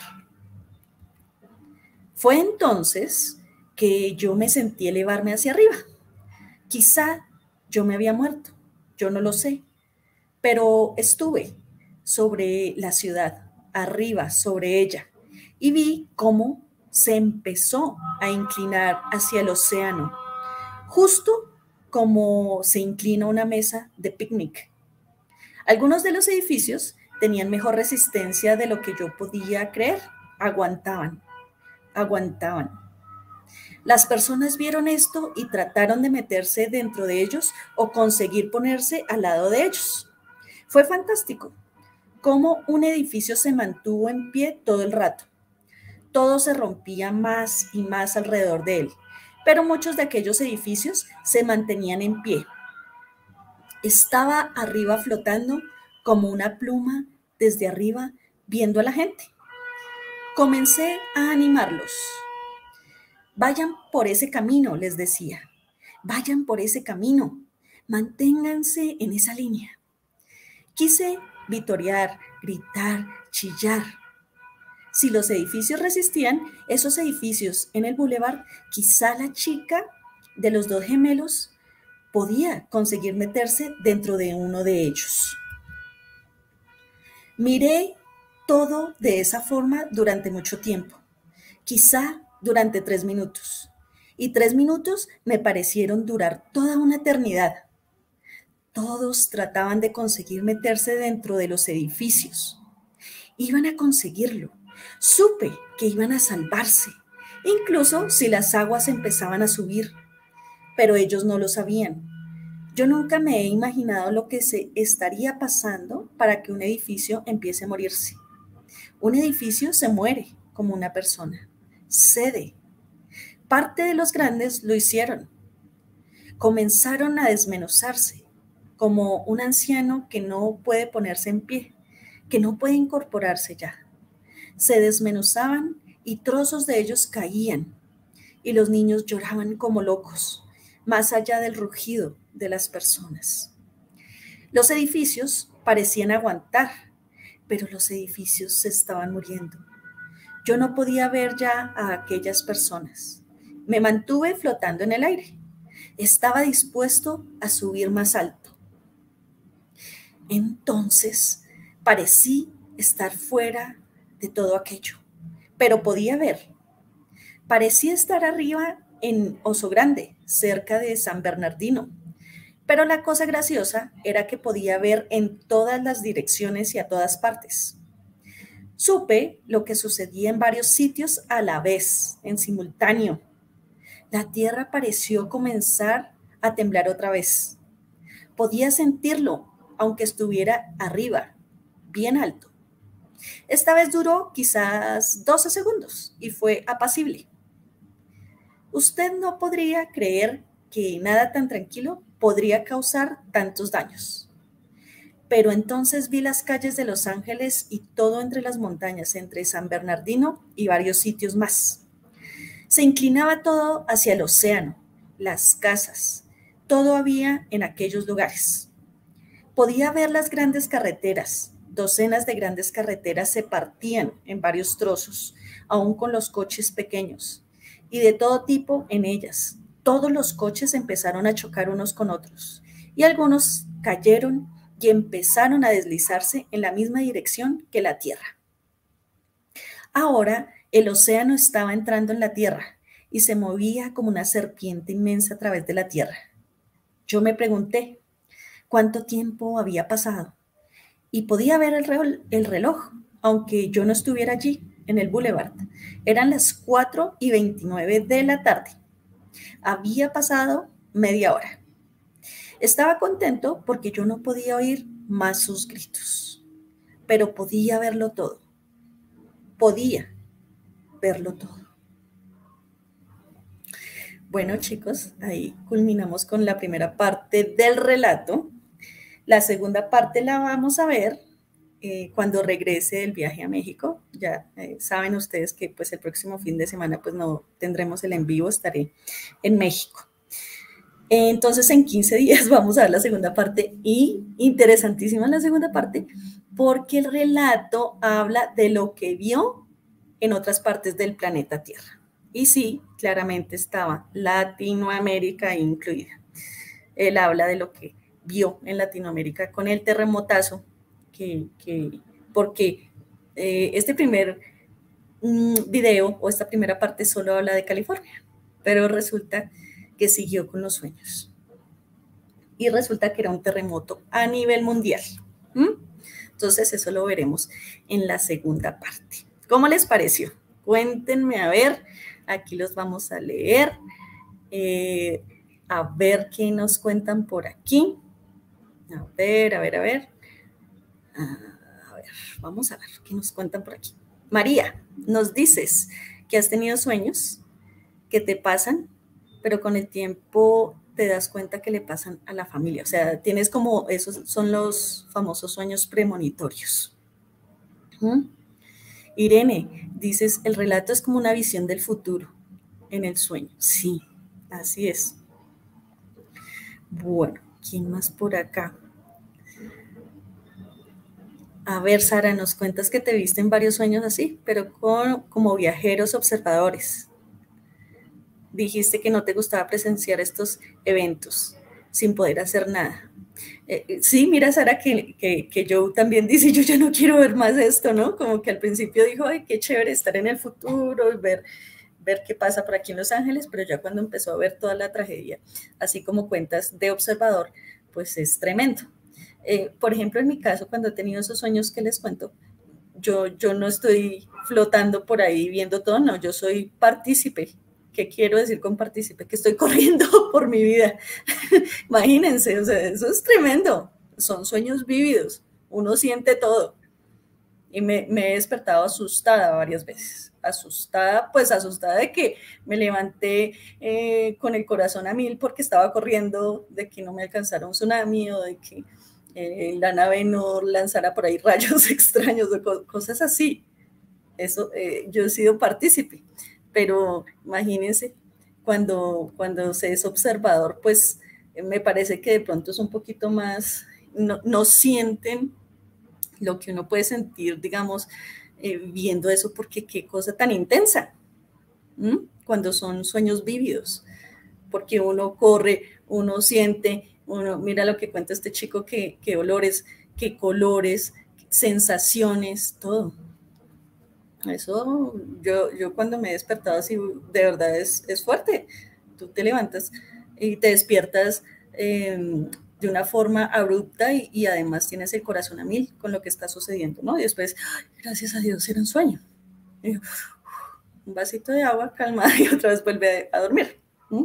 Fue entonces que yo me sentí elevarme hacia arriba. Quizá yo me había muerto, yo no lo sé, pero estuve sobre la ciudad, arriba, sobre ella, y vi cómo se empezó a inclinar hacia el océano, justo como se inclina una mesa de picnic. Algunos de los edificios tenían mejor resistencia de lo que yo podía creer. Aguantaban, aguantaban. Las personas vieron esto y trataron de meterse dentro de ellos o conseguir ponerse al lado de ellos. Fue fantástico cómo un edificio se mantuvo en pie todo el rato. Todo se rompía más y más alrededor de él, pero muchos de aquellos edificios se mantenían en pie. Estaba arriba flotando como una pluma desde arriba viendo a la gente. Comencé a animarlos. Vayan por ese camino, les decía. Vayan por ese camino. Manténganse en esa línea. Quise vitorear, gritar, chillar. Si los edificios resistían, esos edificios en el bulevar, quizá la chica de los dos gemelos podía conseguir meterse dentro de uno de ellos. Miré todo de esa forma durante mucho tiempo, quizá durante tres minutos. Y tres minutos me parecieron durar toda una eternidad. Todos trataban de conseguir meterse dentro de los edificios. Iban a conseguirlo. Supe que iban a salvarse, incluso si las aguas empezaban a subir. Pero ellos no lo sabían. Yo nunca me he imaginado lo que se estaría pasando para que un edificio empiece a morirse. Un edificio se muere como una persona, cede. Parte de los grandes lo hicieron. Comenzaron a desmenuzarse, como un anciano que no puede ponerse en pie, que no puede incorporarse ya. Se desmenuzaban y trozos de ellos caían, y los niños lloraban como locos, más allá del rugido de las personas. Los edificios parecían aguantar, pero los edificios se estaban muriendo. Yo no podía ver ya a aquellas personas. Me mantuve flotando en el aire. Estaba dispuesto a subir más alto. Entonces parecí estar fuera de todo aquello, pero podía ver. Parecía estar arriba en Oso Grande, cerca de San Bernardino. Pero la cosa graciosa era que podía ver en todas las direcciones y a todas partes. Supe lo que sucedía en varios sitios a la vez, en simultáneo. La tierra pareció comenzar a temblar otra vez. Podía sentirlo, aunque estuviera arriba, bien alto. Esta vez duró quizás doce segundos y fue apacible. Usted no podría creer que nada tan tranquilo podría causar tantos daños. Pero entonces vi las calles de Los Ángeles y todo entre las montañas, entre San Bernardino y varios sitios más. Se inclinaba todo hacia el océano, las casas, todo había en aquellos lugares. Podía ver las grandes carreteras, docenas de grandes carreteras se partían en varios trozos, aún con los coches pequeños, y de todo tipo en ellas. Todos los coches empezaron a chocar unos con otros, y algunos cayeron y empezaron a deslizarse en la misma dirección que la tierra. Ahora el océano estaba entrando en la tierra y se movía como una serpiente inmensa a través de la tierra. Yo me pregunté cuánto tiempo había pasado y podía ver el reloj, el reloj, aunque yo no estuviera allí en el boulevard. Eran las cuatro y veintinueve de la tarde. Había pasado media hora. Estaba contento porque yo no podía oír más sus gritos, pero podía verlo todo. Podía verlo todo. Bueno, chicos, ahí culminamos con la primera parte del relato. La segunda parte la vamos a ver eh, cuando regrese del viaje a México. Ya eh, saben ustedes que pues el próximo fin de semana pues no tendremos el en vivo, estaré en México. Entonces en quince días vamos a ver la segunda parte y interesantísima la segunda parte porque el relato habla de lo que vio en otras partes del planeta Tierra. Y sí, claramente estaba Latinoamérica incluida. Él habla de lo que vio en Latinoamérica con el terremotazo, que, que, porque eh, este primer mm, video o esta primera parte solo habla de California, pero resulta que siguió con los sueños. Y resulta que era un terremoto a nivel mundial. ¿Mm? Entonces eso lo veremos en la segunda parte. ¿Cómo les pareció? Cuéntenme, a ver, aquí los vamos a leer. Eh, a ver qué nos cuentan por aquí. A ver, a ver, a ver. A ver, vamos a ver qué nos cuentan por aquí. María, nos dices que has tenido sueños que te pasan, pero con el tiempo te das cuenta que le pasan a la familia. O sea, tienes como, esos son los famosos sueños premonitorios. ¿Mm? Irene, dices, el relato es como una visión del futuro en el sueño. Sí, así es. Bueno, ¿quién más por acá? A ver, Sara, nos cuentas que te viste en varios sueños así, pero con, como viajeros observadores. Dijiste que no te gustaba presenciar estos eventos sin poder hacer nada. Eh, sí, mira, Sara, que, que, que Joe también dice, yo ya no quiero ver más esto, ¿no? Como que al principio dijo, ay, qué chévere estar en el futuro, ver, ver qué pasa por aquí en Los Ángeles, pero ya cuando empezó a ver toda la tragedia, así como cuentas de observador, pues es tremendo. Eh, por ejemplo, en mi caso, cuando he tenido esos sueños que les cuento, yo, yo no estoy flotando por ahí viendo todo, no, yo soy partícipe. ¿Qué quiero decir con partícipe? Que estoy corriendo por mi vida. Imagínense, o sea, eso es tremendo. Son sueños vívidos, uno siente todo. Y me, me he despertado asustada varias veces. Asustada, pues asustada de que me levanté eh, con el corazón a mil porque estaba corriendo, de que no me alcanzara un tsunami o de que eh, la nave no lanzara por ahí rayos extraños o co cosas así. Eso, eh, yo he sido partícipe, pero imagínense, cuando, cuando se es observador, pues eh, me parece que de pronto es un poquito más, no, no sienten lo que uno puede sentir, digamos, eh, viendo eso, porque qué cosa tan intensa, ¿m? Cuando son sueños vívidos, porque uno corre, uno siente, uno mira lo que cuenta este chico, que, que olores, qué colores, sensaciones, todo. Eso, yo, yo cuando me he despertado así, de verdad es, es fuerte. Tú te levantas y te despiertas eh, de una forma abrupta y, y además tienes el corazón a mil con lo que está sucediendo, ¿no? Y después, ay, gracias a Dios, era un sueño. Y yo, un vasito de agua, calmada, y otra vez vuelve a, a dormir. ¿Mm?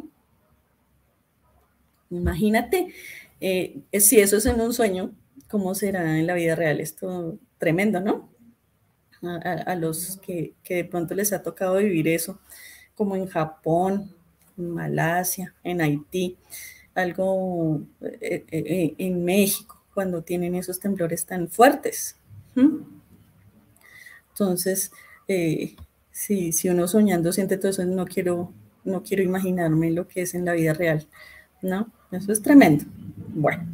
Imagínate, eh, si eso es en un sueño, ¿cómo será en la vida real? Esto tremendo, ¿no? A, a, los que, que de pronto les ha tocado vivir eso, como en Japón, en Malasia, en Haití, algo eh, eh, en México, cuando tienen esos temblores tan fuertes. ¿Mm? Entonces, eh, si, si uno soñando siente todo eso, no quiero, no quiero imaginarme lo que es en la vida real, ¿no? Eso es tremendo. Bueno.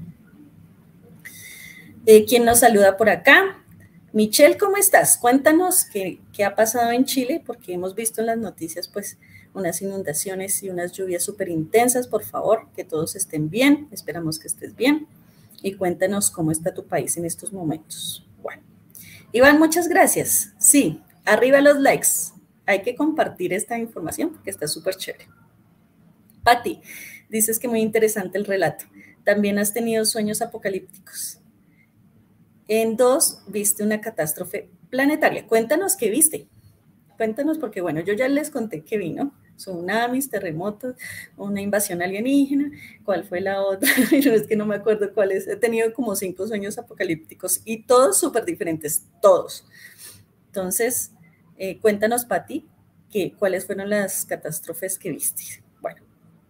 Eh, ¿Quién nos saluda por acá? Michelle, ¿cómo estás? Cuéntanos qué, qué ha pasado en Chile, porque hemos visto en las noticias pues unas inundaciones y unas lluvias súper intensas. Por favor, que todos estén bien, esperamos que estés bien. Y cuéntanos cómo está tu país en estos momentos. Bueno, Iván, muchas gracias. Sí, arriba los likes. Hay que compartir esta información porque está súper chévere. Patti, dices que muy interesante el relato. También has tenido sueños apocalípticos. En dos, viste una catástrofe planetaria. Cuéntanos qué viste. Cuéntanos, porque bueno, yo ya les conté que vino. Tsunamis, terremotos, una invasión alienígena. ¿Cuál fue la otra? Es que no me acuerdo cuál es. He tenido como cinco sueños apocalípticos y todos súper diferentes, todos. Entonces, eh, cuéntanos, Pati, que, cuáles fueron las catástrofes que viste. Bueno,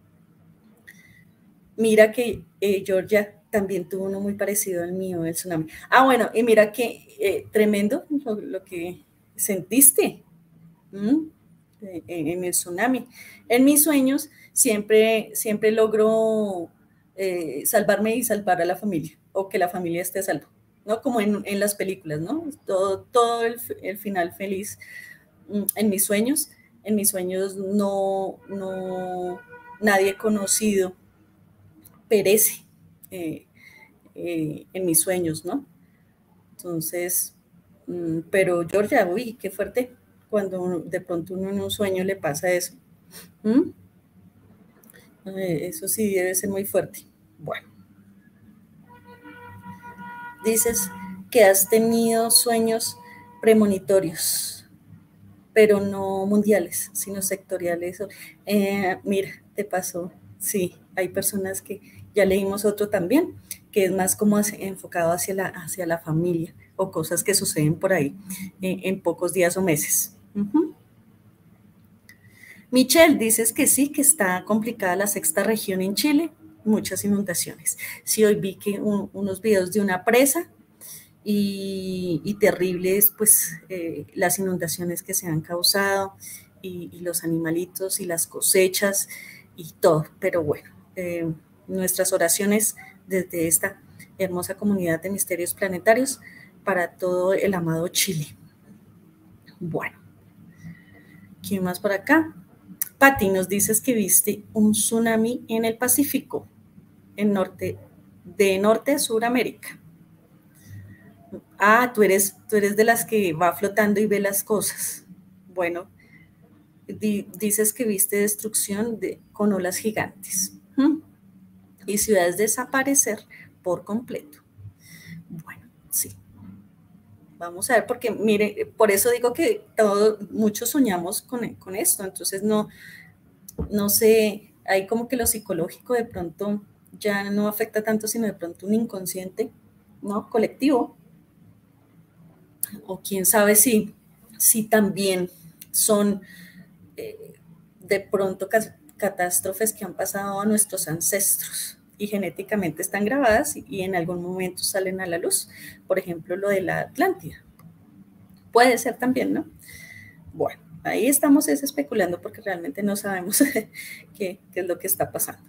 mira que eh, Georgia también tuvo uno muy parecido al mío, el tsunami. Ah, bueno, y mira que eh, tremendo lo, lo, que sentiste ¿m? en, en el tsunami. En mis sueños siempre, siempre logro eh, salvarme y salvar a la familia, o que la familia esté a salvo, ¿no? Como en, en las películas, ¿no? Todo, todo el, el final feliz. En mis sueños, en mis sueños no, no nadie conocido perece eh, eh, en mis sueños, ¿no? Entonces, mmm, pero Georgia, uy, qué fuerte cuando de pronto uno en un sueño le pasa eso. ¿Mm? Eh, eso sí debe ser muy fuerte. Bueno, dices que has tenido sueños premonitorios, pero no mundiales, sino sectoriales. Eh, mira, te pasó, sí, hay personas que ya leímos otro también, que es más como enfocado hacia la, hacia la familia o cosas que suceden por ahí eh, en pocos días o meses. Uh-huh. Michelle, dices que sí, que está complicada la sexta región en Chile, muchas inundaciones. Sí, hoy vi que un, unos videos de una presa y, y terribles pues eh, las inundaciones que se han causado y, y, los animalitos y las cosechas y todo, pero bueno, eh, nuestras oraciones desde esta hermosa comunidad de misterios planetarios para todo el amado Chile. Bueno, ¿quién más por acá? Pati, nos dices que viste un tsunami en el Pacífico, en norte, de norte a Suramérica. Ah, tú eres, tú eres de las que va flotando y ve las cosas. Bueno, di, dices que viste destrucción de, con olas gigantes. ¿Mm? Y ciudades desaparecer por completo. Bueno, sí. Vamos a ver, porque mire, por eso digo que todo, muchos soñamos con, con esto, entonces no, no sé, hay como que lo psicológico de pronto ya no afecta tanto, sino de pronto un inconsciente, ¿no? Colectivo, o quién sabe si, si también son eh, de pronto catástrofes que han pasado a nuestros ancestros y genéticamente están grabadas y, y en algún momento salen a la luz. Por ejemplo, lo de la Atlántida. Puede ser también, ¿no? Bueno, ahí estamos es especulando porque realmente no sabemos qué, qué es lo que está pasando.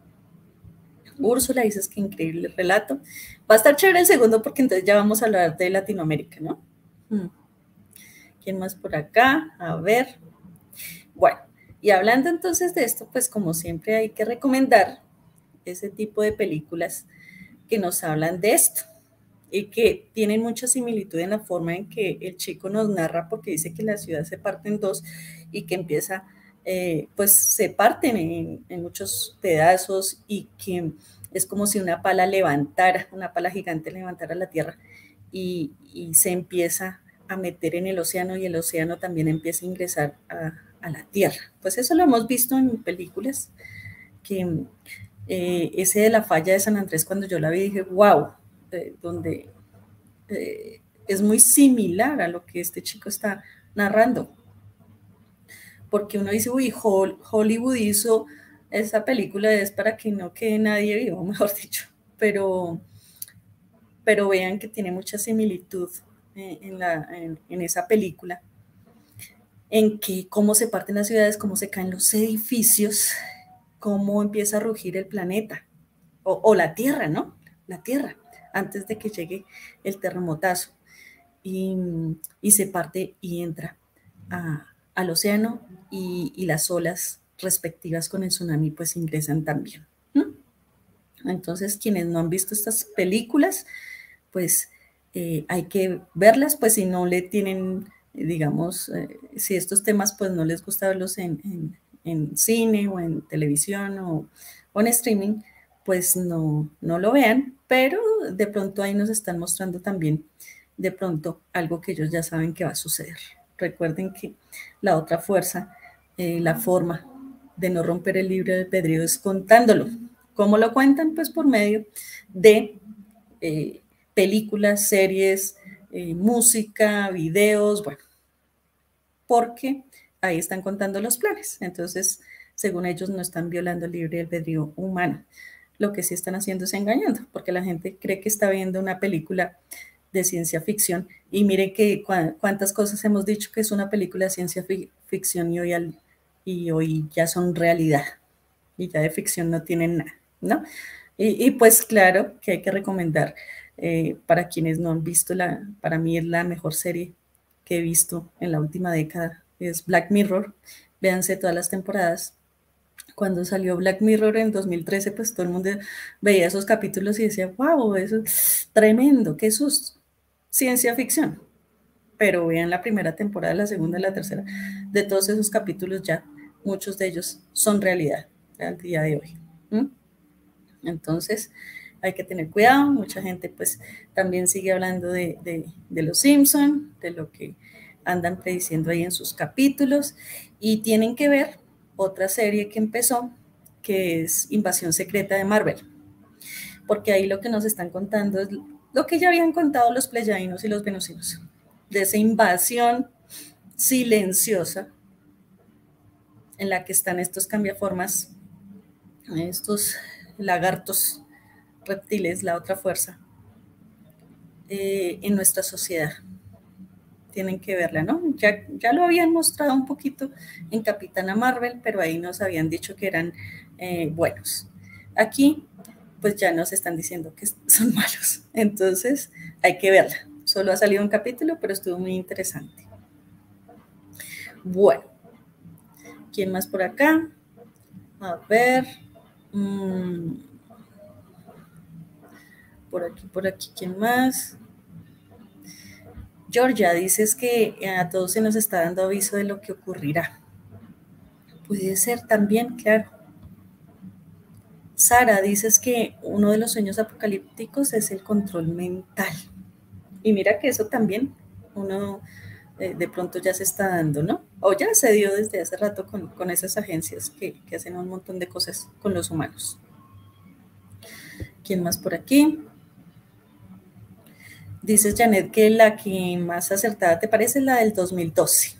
Úrsula, dices que increíble relato. Va a estar chévere el segundo porque entonces ya vamos a hablar de Latinoamérica, ¿no? Hmm. ¿Quién más por acá? A ver. Bueno, y hablando entonces de esto, pues como siempre hay que recomendar ese tipo de películas que nos hablan de esto y que tienen mucha similitud en la forma en que el chico nos narra, porque dice que la ciudad se parte en dos y que empieza, eh, pues se parten en, en muchos pedazos y que es como si una pala levantara, una pala gigante levantara la tierra y, y se empieza a meter en el océano y el océano también empieza a ingresar a, a la tierra. Pues eso lo hemos visto en películas, que eh, ese de la falla de San Andrés, cuando yo la vi dije, wow, eh, donde eh, es muy similar a lo que este chico está narrando. Porque uno dice, uy, Hollywood hizo esa película es para que no quede nadie vivo, mejor dicho. Pero, pero vean que tiene mucha similitud en, en, la, en, en esa película, en que cómo se parten las ciudades, cómo se caen los edificios, cómo empieza a rugir el planeta, o, o la Tierra, ¿no? La Tierra, antes de que llegue el terremotazo. Y, y se parte y entra a, al océano y, y, las olas respectivas con el tsunami pues ingresan también. ¿No? Entonces, quienes no han visto estas películas, pues eh, hay que verlas, pues si no le tienen, digamos, eh, si estos temas pues no les gusta verlos en, en, en cine o en televisión o, o en streaming, pues no, no lo vean, pero de pronto ahí nos están mostrando también de pronto algo que ellos ya saben que va a suceder. Recuerden que la otra fuerza, eh, la forma de no romper el libre albedrío es contándolo. ¿Cómo lo cuentan? Pues por medio de eh, películas, series, eh, música, videos, bueno, porque ahí están contando los planes. Entonces, según ellos, no están violando el libre albedrío humano. Lo que sí están haciendo es engañando, porque la gente cree que está viendo una película de ciencia ficción y mire que cu cuántas cosas hemos dicho que es una película de ciencia fi ficción y hoy, al, y hoy ya son realidad y ya de ficción no tienen nada, ¿no? Y, y pues claro que hay que recomendar eh, para quienes no han visto la, para mí es la mejor serie que he visto en la última década, es Black Mirror, véanse todas las temporadas. Cuando salió Black Mirror en dos mil trece, pues todo el mundo veía esos capítulos y decía, wow, eso es tremendo, qué susto. Ciencia ficción. Pero vean la primera temporada, la segunda, la tercera, de todos esos capítulos ya, muchos de ellos son realidad al día de hoy. ¿Mm? Entonces, hay que tener cuidado. Mucha gente pues también sigue hablando de, de, de los Simpson, de lo que andan prediciendo ahí en sus capítulos y tienen que ver otra serie que empezó, que es Invasión Secreta de Marvel, porque ahí lo que nos están contando es lo que ya habían contado los pleyadinos y los venusinos, de esa invasión silenciosa en la que están estos cambiaformas, estos lagartos reptiles, la otra fuerza, eh, en nuestra sociedad. Tienen que verla, ¿no? Ya, ya lo habían mostrado un poquito en Capitana Marvel, pero ahí nos habían dicho que eran eh, buenos. Aquí, pues ya nos están diciendo que son malos. Entonces, hay que verla. Solo ha salido un capítulo, pero estuvo muy interesante. Bueno, ¿quién más por acá? A ver. Mmm, por aquí, por aquí, ¿quién más? Georgia, dices que a todos se nos está dando aviso de lo que ocurrirá. Puede ser también, claro. Sara, dices que uno de los sueños apocalípticos es el control mental. Y mira que eso también uno eh, de pronto ya se está dando, ¿no? O ya se dio desde hace rato con, con esas agencias que, que hacen un montón de cosas con los humanos. ¿Quién más por aquí? Dices, Janet, que la que más acertada te parece es la del dos mil doce.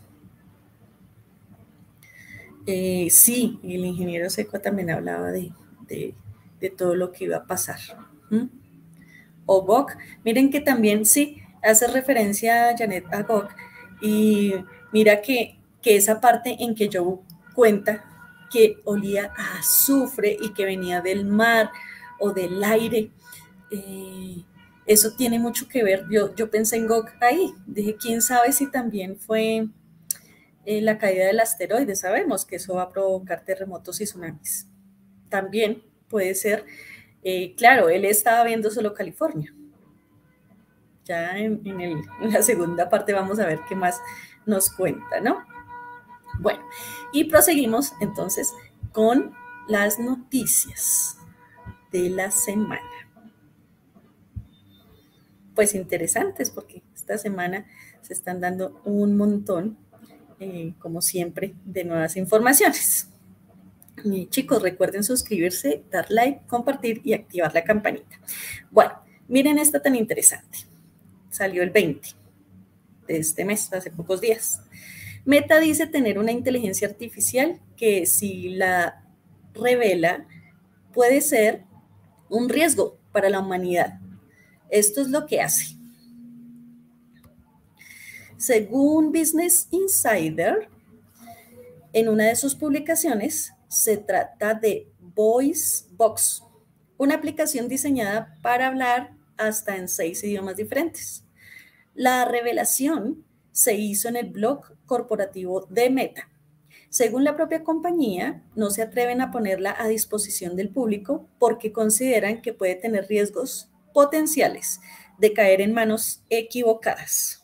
Eh, sí, el ingeniero Seco también hablaba de, de, de todo lo que iba a pasar. ¿Mm? O Gog, miren que también sí, hace referencia, Janet, a Gog, y mira que, que esa parte en que Joe cuenta que olía a azufre y que venía del mar o del aire, eh, eso tiene mucho que ver. Yo, yo pensé en Gog ahí, dije, quién sabe si también fue eh, la caída del asteroide. Sabemos que eso va a provocar terremotos y tsunamis. También puede ser, eh, claro, él estaba viendo solo California. Ya en, en, el, en la segunda parte vamos a ver qué más nos cuenta, ¿no? Bueno, y proseguimos entonces con las noticias de la semana. Pues interesantes, porque esta semana se están dando un montón, eh, como siempre, de nuevas informaciones. Y chicos, recuerden suscribirse, dar like, compartir y activar la campanita. Bueno, miren esta tan interesante. Salió el veinte de este mes, hace pocos días. Meta dice tener una inteligencia artificial que, si la revela, puede ser un riesgo para la humanidad. Esto es lo que hace. Según Business Insider, en una de sus publicaciones, se trata de VoiceBox, una aplicación diseñada para hablar hasta en seis idiomas diferentes. La revelación se hizo en el blog corporativo de Meta. Según la propia compañía, no se atreven a ponerla a disposición del público porque consideran que puede tener riesgos potenciales de caer en manos equivocadas.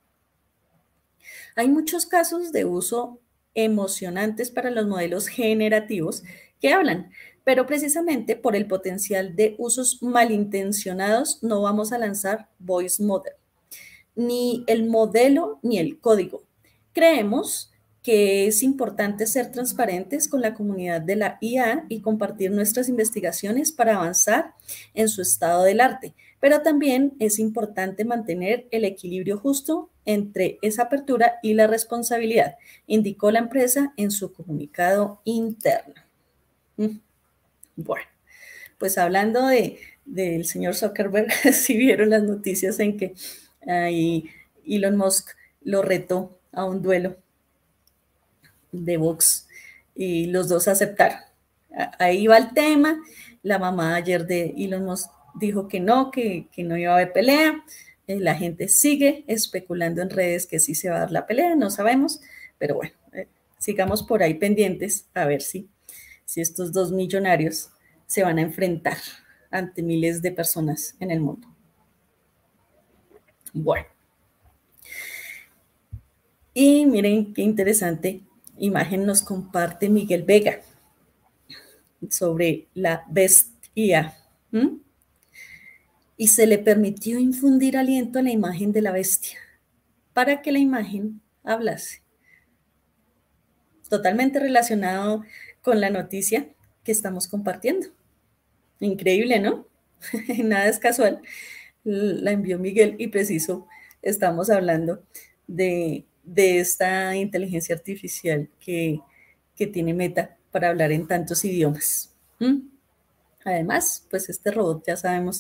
Hay muchos casos de uso emocionantes para los modelos generativos que hablan, pero precisamente por el potencial de usos malintencionados no vamos a lanzar Voice Model, ni el modelo ni el código. Creemos que es importante ser transparentes con la comunidad de la I A y compartir nuestras investigaciones para avanzar en su estado del arte, pero también es importante mantener el equilibrio justo entre esa apertura y la responsabilidad, indicó la empresa en su comunicado interno. Bueno, pues hablando de, del señor Zuckerberg, si vieron las noticias en que ahí Elon Musk lo retó a un duelo de box y los dos aceptaron. Ahí va el tema. La mamá ayer de Elon Musk dijo que no, que, que no iba a haber pelea. Eh, la gente sigue especulando en redes que sí se va a dar la pelea, no sabemos, pero bueno, eh, sigamos por ahí pendientes a ver si, si estos dos millonarios se van a enfrentar ante miles de personas en el mundo. Bueno. Y miren qué interesante imagen nos comparte Miguel Vega sobre la bestia. ¿Mm? Y se le permitió infundir aliento a la imagen de la bestia para que la imagen hablase. Totalmente relacionado con la noticia que estamos compartiendo. Increíble, ¿no? Nada es casual. La envió Miguel y preciso estamos hablando de, de esta inteligencia artificial que, que tiene Meta para hablar en tantos idiomas. ¿Mm? Además, pues este robot ya sabemos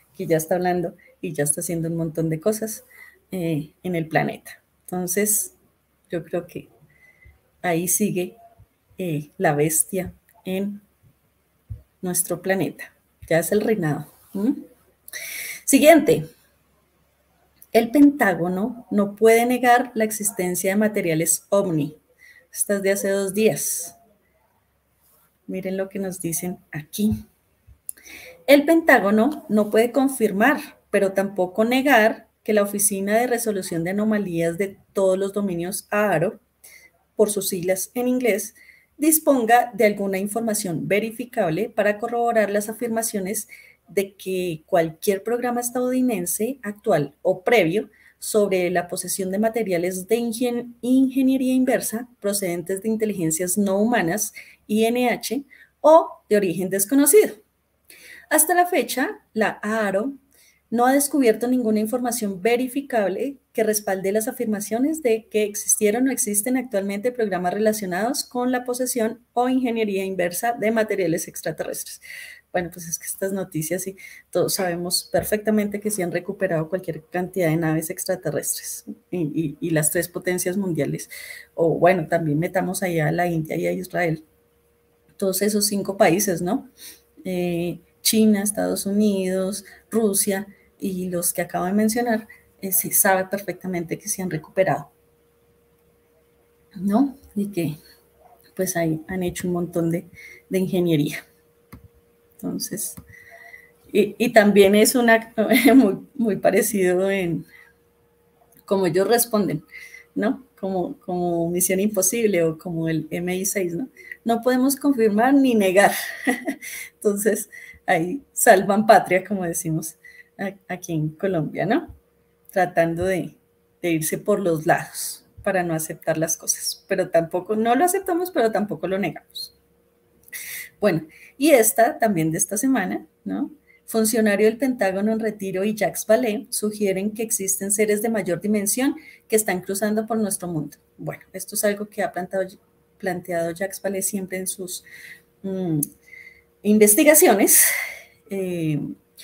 que ya está hablando y ya está haciendo un montón de cosas eh, en el planeta. Entonces, yo creo que ahí sigue eh, la bestia en nuestro planeta. Ya es el reinado. ¿Mm? Siguiente. El Pentágono no puede negar la existencia de materiales ovni. Esta es de hace dos días. Miren lo que nos dicen aquí. El Pentágono no puede confirmar, pero tampoco negar que la Oficina de Resolución de Anomalías de todos los dominios A A R O, por sus siglas en inglés, disponga de alguna información verificable para corroborar las afirmaciones de que cualquier programa estadounidense actual o previo sobre la posesión de materiales de ingen ingeniería inversa procedentes de inteligencias no humanas, I N H, o de origen desconocido. Hasta la fecha, la A A R O no ha descubierto ninguna información verificable que respalde las afirmaciones de que existieron o existen actualmente programas relacionados con la posesión o ingeniería inversa de materiales extraterrestres. Bueno, pues es que estas noticias, sí, todos sabemos perfectamente que se han recuperado cualquier cantidad de naves extraterrestres y, y, y las tres potencias mundiales. O bueno, también metamos allá a la India y a Israel. Todos esos cinco países, ¿no? Eh, China, Estados Unidos, Rusia y los que acabo de mencionar, eh, se sabe perfectamente que se han recuperado, ¿no? Y que pues ahí han hecho un montón de, de ingeniería. Entonces, y, y, también es un acto muy, muy parecido en cómo ellos responden, ¿no? Como, como Misión Imposible o como el M I seis, ¿no? No podemos confirmar ni negar. Entonces, ahí salvan patria, como decimos aquí en Colombia, ¿no? Tratando de, de irse por los lados para no aceptar las cosas. Pero tampoco, no lo aceptamos, pero tampoco lo negamos. Bueno, y esta también de esta semana, ¿no? Funcionario del Pentágono en retiro y Jacques Vallée sugieren que existen seres de mayor dimensión que están cruzando por nuestro mundo. Bueno, esto es algo que ha planteado, planteado Jacques Vallée siempre en sus mmm, investigaciones. Eh,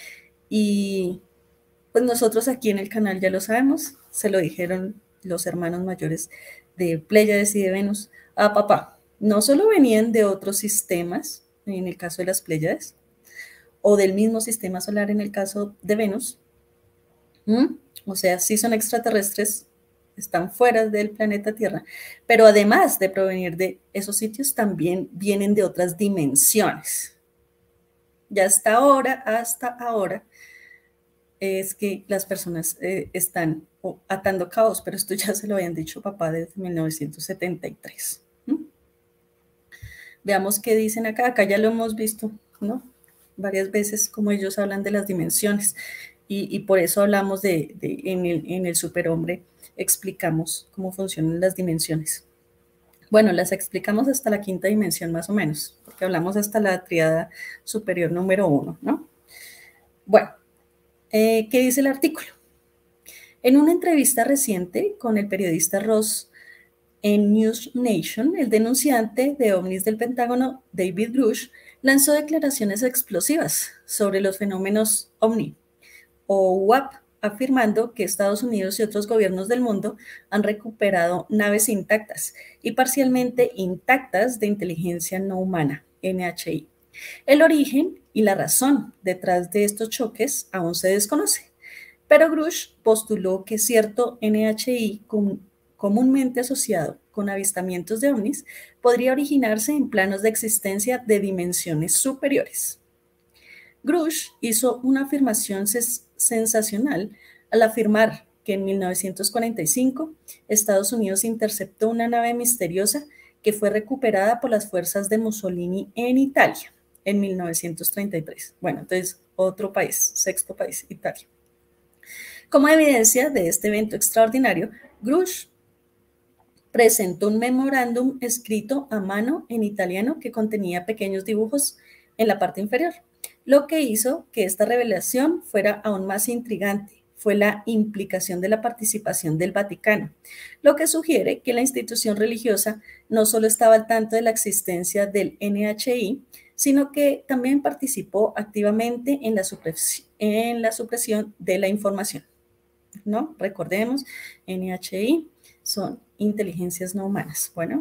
y pues nosotros aquí en el canal ya lo sabemos, se lo dijeron los hermanos mayores de Pléyades y de Venus a papá. No solo venían de otros sistemas, en el caso de las Pléyades, o del mismo sistema solar en el caso de Venus, ¿Mm? O sea, sí son extraterrestres, están fuera del planeta Tierra, pero además de provenir de esos sitios, también vienen de otras dimensiones. Ya hasta ahora, hasta ahora, es que las personas eh, están atando cabos, pero esto ya se lo habían dicho papá desde mil novecientos setenta y tres. ¿Mm? Veamos qué dicen acá, acá ya lo hemos visto, ¿no? Varias veces como ellos hablan de las dimensiones y, y por eso hablamos de, de en, el, en el superhombre, explicamos cómo funcionan las dimensiones. Bueno, las explicamos hasta la quinta dimensión más o menos, porque hablamos hasta la tríada superior número uno, ¿no? Bueno, eh, ¿qué dice el artículo? En una entrevista reciente con el periodista Ross en News Nation, el denunciante de ovnis del Pentágono, David Grush, lanzó declaraciones explosivas sobre los fenómenos ovni, o U A P, afirmando que Estados Unidos y otros gobiernos del mundo han recuperado naves intactas y parcialmente intactas de inteligencia no humana, N H I. El origen y la razón detrás de estos choques aún se desconoce, pero Grush postuló que cierto N H I com comúnmente asociado con avistamientos de ovnis podría originarse en planos de existencia de dimensiones superiores. Grush hizo una afirmación sensacional al afirmar que en mil novecientos cuarenta y cinco Estados Unidos interceptó una nave misteriosa que fue recuperada por las fuerzas de Mussolini en Italia en mil novecientos treinta y tres. Bueno, entonces otro país, sexto país, Italia. Como evidencia de este evento extraordinario, Grush presentó un memorándum escrito a mano en italiano que contenía pequeños dibujos en la parte inferior, lo que hizo que esta revelación fuera aún más intrigante. fue la implicación de la participación del Vaticano, lo que sugiere que la institución religiosa no solo estaba al tanto de la existencia del N H I, sino que también participó activamente en la, supres en la supresión de la información, ¿no? Recordemos, N H I son inteligencias no humanas. Bueno,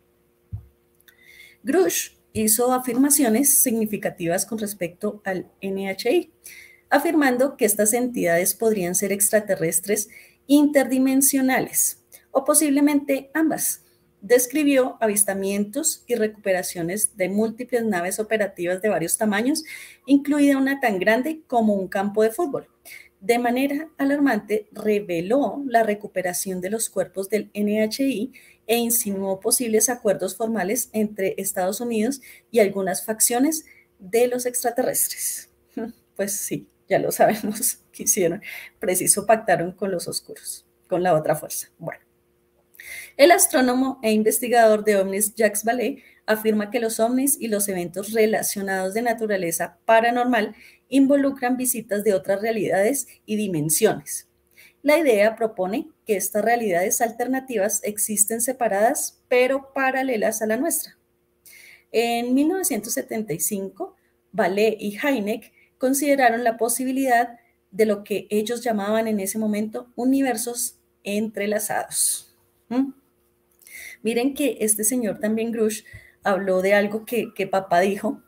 Grush hizo afirmaciones significativas con respecto al N H I, afirmando que estas entidades podrían ser extraterrestres interdimensionales o posiblemente ambas. Describió avistamientos y recuperaciones de múltiples naves operativas de varios tamaños, incluida una tan grande como un campo de fútbol. De manera alarmante, reveló la recuperación de los cuerpos del N H I e insinuó posibles acuerdos formales entre Estados Unidos y algunas facciones de los extraterrestres. Pues sí, ya lo sabemos que hicieron. Preciso pactaron con los oscuros, con la otra fuerza. Bueno. El astrónomo e investigador de ovnis Jacques Vallée afirma que los ovnis y los eventos relacionados de naturaleza paranormal involucran visitas de otras realidades y dimensiones. La idea propone que estas realidades alternativas existen separadas pero paralelas a la nuestra. En mil novecientos setenta y cinco, Vallée y Hynek consideraron la posibilidad de lo que ellos llamaban en ese momento universos entrelazados. ¿Mm? Miren que este señor también, Grush, habló de algo que, que papá dijo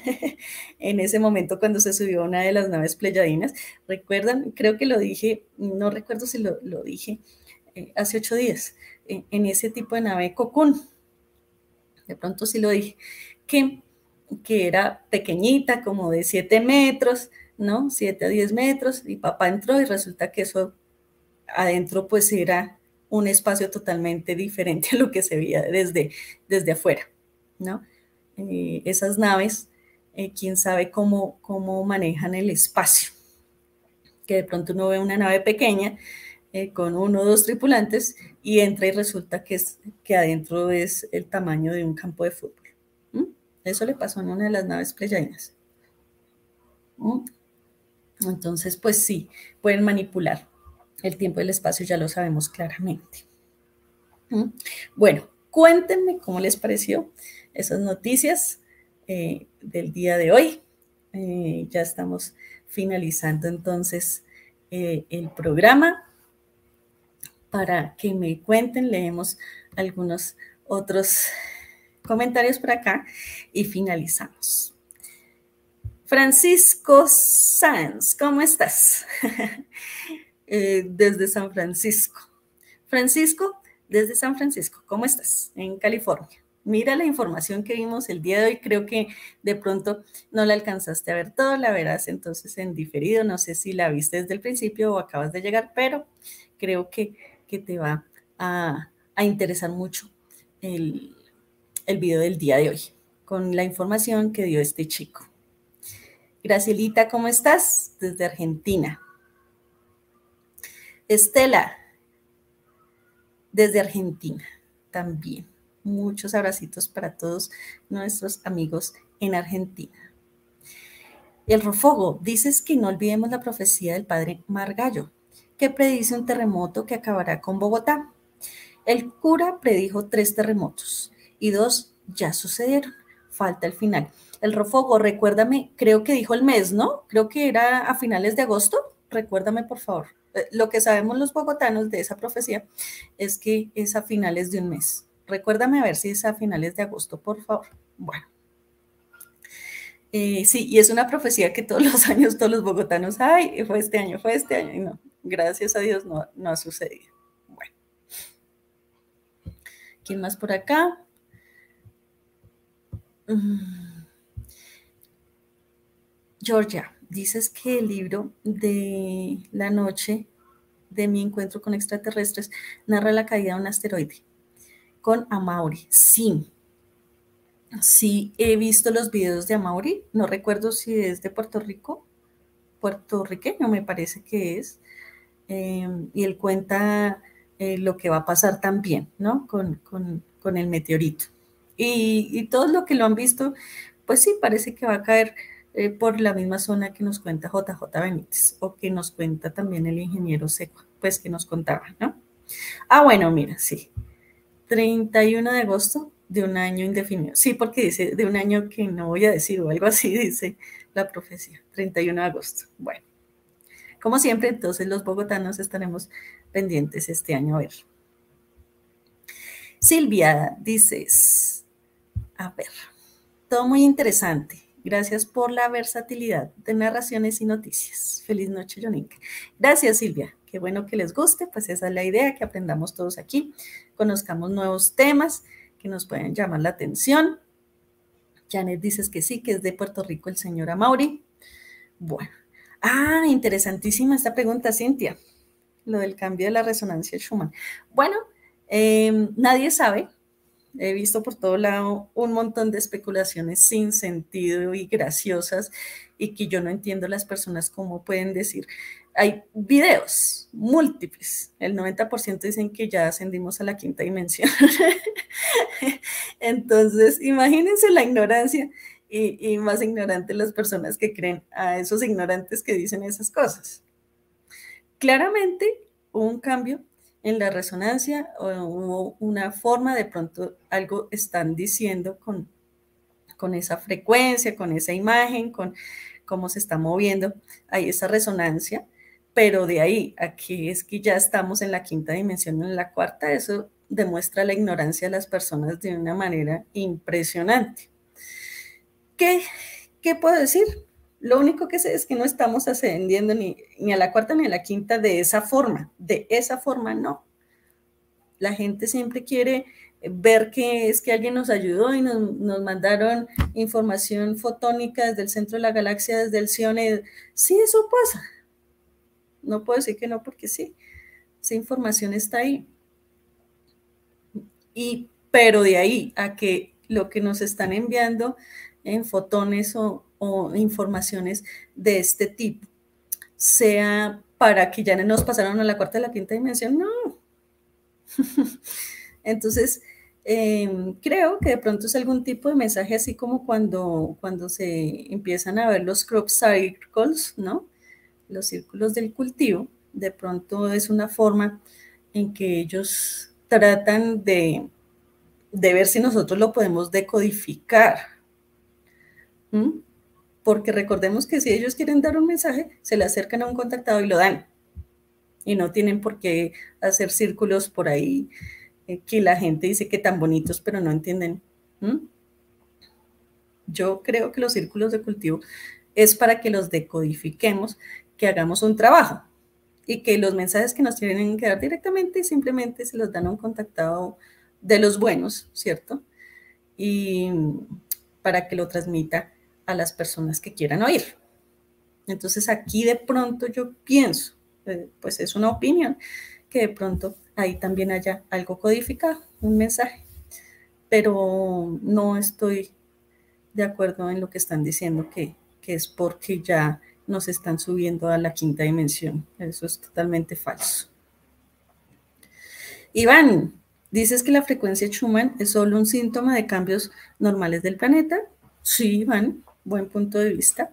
en ese momento cuando se subió a una de las naves pleyadinas. ¿Recuerdan? Creo que lo dije, no recuerdo si lo, lo dije eh, hace ocho días, eh, en ese tipo de nave Cocoon. De pronto sí lo dije, que, que era pequeñita, como de siete metros, ¿no? siete a diez metros, y papá entró y resulta que eso adentro pues era un espacio totalmente diferente a lo que se veía desde, desde afuera, ¿no? Eh, esas naves, eh, quién sabe cómo, cómo manejan el espacio, que de pronto uno ve una nave pequeña eh, con uno o dos tripulantes y entra y resulta que, es, que adentro es el tamaño de un campo de fútbol. ¿Mm? Eso le pasó en una de las naves pleyadinas. ¿Mm? Entonces, pues sí, pueden manipular el tiempo y el espacio, ya lo sabemos claramente. ¿Mm? Bueno, cuéntenme cómo les pareció esas noticias eh, del día de hoy. Eh, ya estamos finalizando entonces eh, el programa. Para que me cuenten, leemos algunos otros comentarios por acá y finalizamos. Francisco Sanz, ¿cómo estás? eh, desde San Francisco. Francisco, desde San Francisco, ¿cómo estás? En California. Mira la información que vimos el día de hoy, creo que de pronto no la alcanzaste a ver todo, la verás entonces en diferido, no sé si la viste desde el principio o acabas de llegar, pero creo que, que te va a, a interesar mucho el, el video del día de hoy, con la información que dio este chico. Gracielita, ¿cómo estás? Desde Argentina. Estela, desde Argentina también. Muchos abracitos para todos nuestros amigos en Argentina. El Rofogo, dices que no olvidemos la profecía del padre Margallo, que predice un terremoto que acabará con Bogotá. El cura predijo tres terremotos y dos ya sucedieron. Falta el final. El Rofogo, recuérdame, creo que dijo el mes, ¿no? Creo que era a finales de agosto. Recuérdame, por favor. Lo que sabemos los bogotanos de esa profecía es que es a finales de un mes. Recuérdame a ver si es a finales de agosto, por favor. Bueno. Eh, sí, y es una profecía que todos los años, todos los bogotanos, ay, fue este año, fue este año, y no, gracias a Dios no, no ha sucedido. Bueno. ¿Quién más por acá? Mm. Georgia, dices que el libro de la noche de mi encuentro con extraterrestres narra la caída de un asteroide con Amaury. Sí, sí he visto los videos de Amaury, no recuerdo si es de Puerto Rico, puertorriqueño me parece que es, eh, y él cuenta eh, lo que va a pasar también, ¿no? Con, con, con el meteorito. Y, y todos los que lo han visto, pues sí, parece que va a caer eh, por la misma zona que nos cuenta J J Benítez o que nos cuenta también el ingeniero Seco, pues que nos contaba, ¿no? Ah, bueno, mira, sí. treinta y uno de agosto de un año indefinido. Sí, porque dice de un año que no voy a decir o algo así, dice la profecía. treinta y uno de agosto. Bueno, como siempre, entonces los bogotanos estaremos pendientes este año a ver. Silvia, dices, a ver, todo muy interesante. Gracias por la versatilidad de narraciones y noticias. Feliz noche, Joninka. Gracias, Silvia. Qué bueno que les guste, pues esa es la idea, que aprendamos todos aquí, conozcamos nuevos temas que nos pueden llamar la atención. Janet dices que sí, que es de Puerto Rico el señor Amaury. Bueno. Ah, interesantísima esta pregunta, Cintia. Lo del cambio de la resonancia Schumann. Bueno, eh, nadie sabe. He visto por todo lado un montón de especulaciones sin sentido y graciosas y que yo no entiendo las personas cómo pueden decir. Hay videos múltiples. El noventa por ciento dicen que ya ascendimos a la quinta dimensión. Entonces, imagínense la ignorancia y, y más ignorantes las personas que creen a esos ignorantes que dicen esas cosas. Claramente hubo un cambio en la resonancia, o hubo una forma, de pronto algo están diciendo con, con esa frecuencia, con esa imagen, con cómo se está moviendo, hay esa resonancia, pero de ahí a que es que ya estamos en la quinta dimensión, en la cuarta, eso demuestra la ignorancia de las personas de una manera impresionante. ¿Qué, qué puedo decir? Lo único que sé es que no estamos ascendiendo ni, ni a la cuarta ni a la quinta de esa forma. De esa forma no. La gente siempre quiere ver que es que alguien nos ayudó y nos, nos mandaron información fotónica desde el centro de la galaxia, desde el Sione. Sí, eso pasa. No puedo decir que no porque sí. Esa información está ahí. Y, pero de ahí a que lo que nos están enviando en fotones o, o informaciones de este tipo sea para que ya nos pasaron a la cuarta y la quinta dimensión, no. Entonces, eh, creo que de pronto es algún tipo de mensaje así como cuando, cuando se empiezan a ver los crop circles, ¿no? Los círculos del cultivo, de pronto es una forma en que ellos tratan de, de ver si nosotros lo podemos decodificar. ¿Mm? Porque recordemos que si ellos quieren dar un mensaje, se le acercan a un contactado y lo dan. Y no tienen por qué hacer círculos por ahí eh, que la gente dice que tan bonitos, pero no entienden. ¿Mm? Yo creo que los círculos de cultivo es para que los decodifiquemos, que hagamos un trabajo y que los mensajes que nos tienen que dar directamente simplemente se los dan a un contactado de los buenos, ¿cierto? Y para que lo transmita a las personas que quieran oír. Entonces aquí de pronto yo pienso, eh, pues es una opinión, que de pronto ahí también haya algo codificado, un mensaje, pero no estoy de acuerdo en lo que están diciendo, que, que es porque ya nos están subiendo a la quinta dimensión. Eso es totalmente falso. Iván, dices que la frecuencia Schumann es solo un síntoma de cambios normales del planeta. Sí, Iván, buen punto de vista.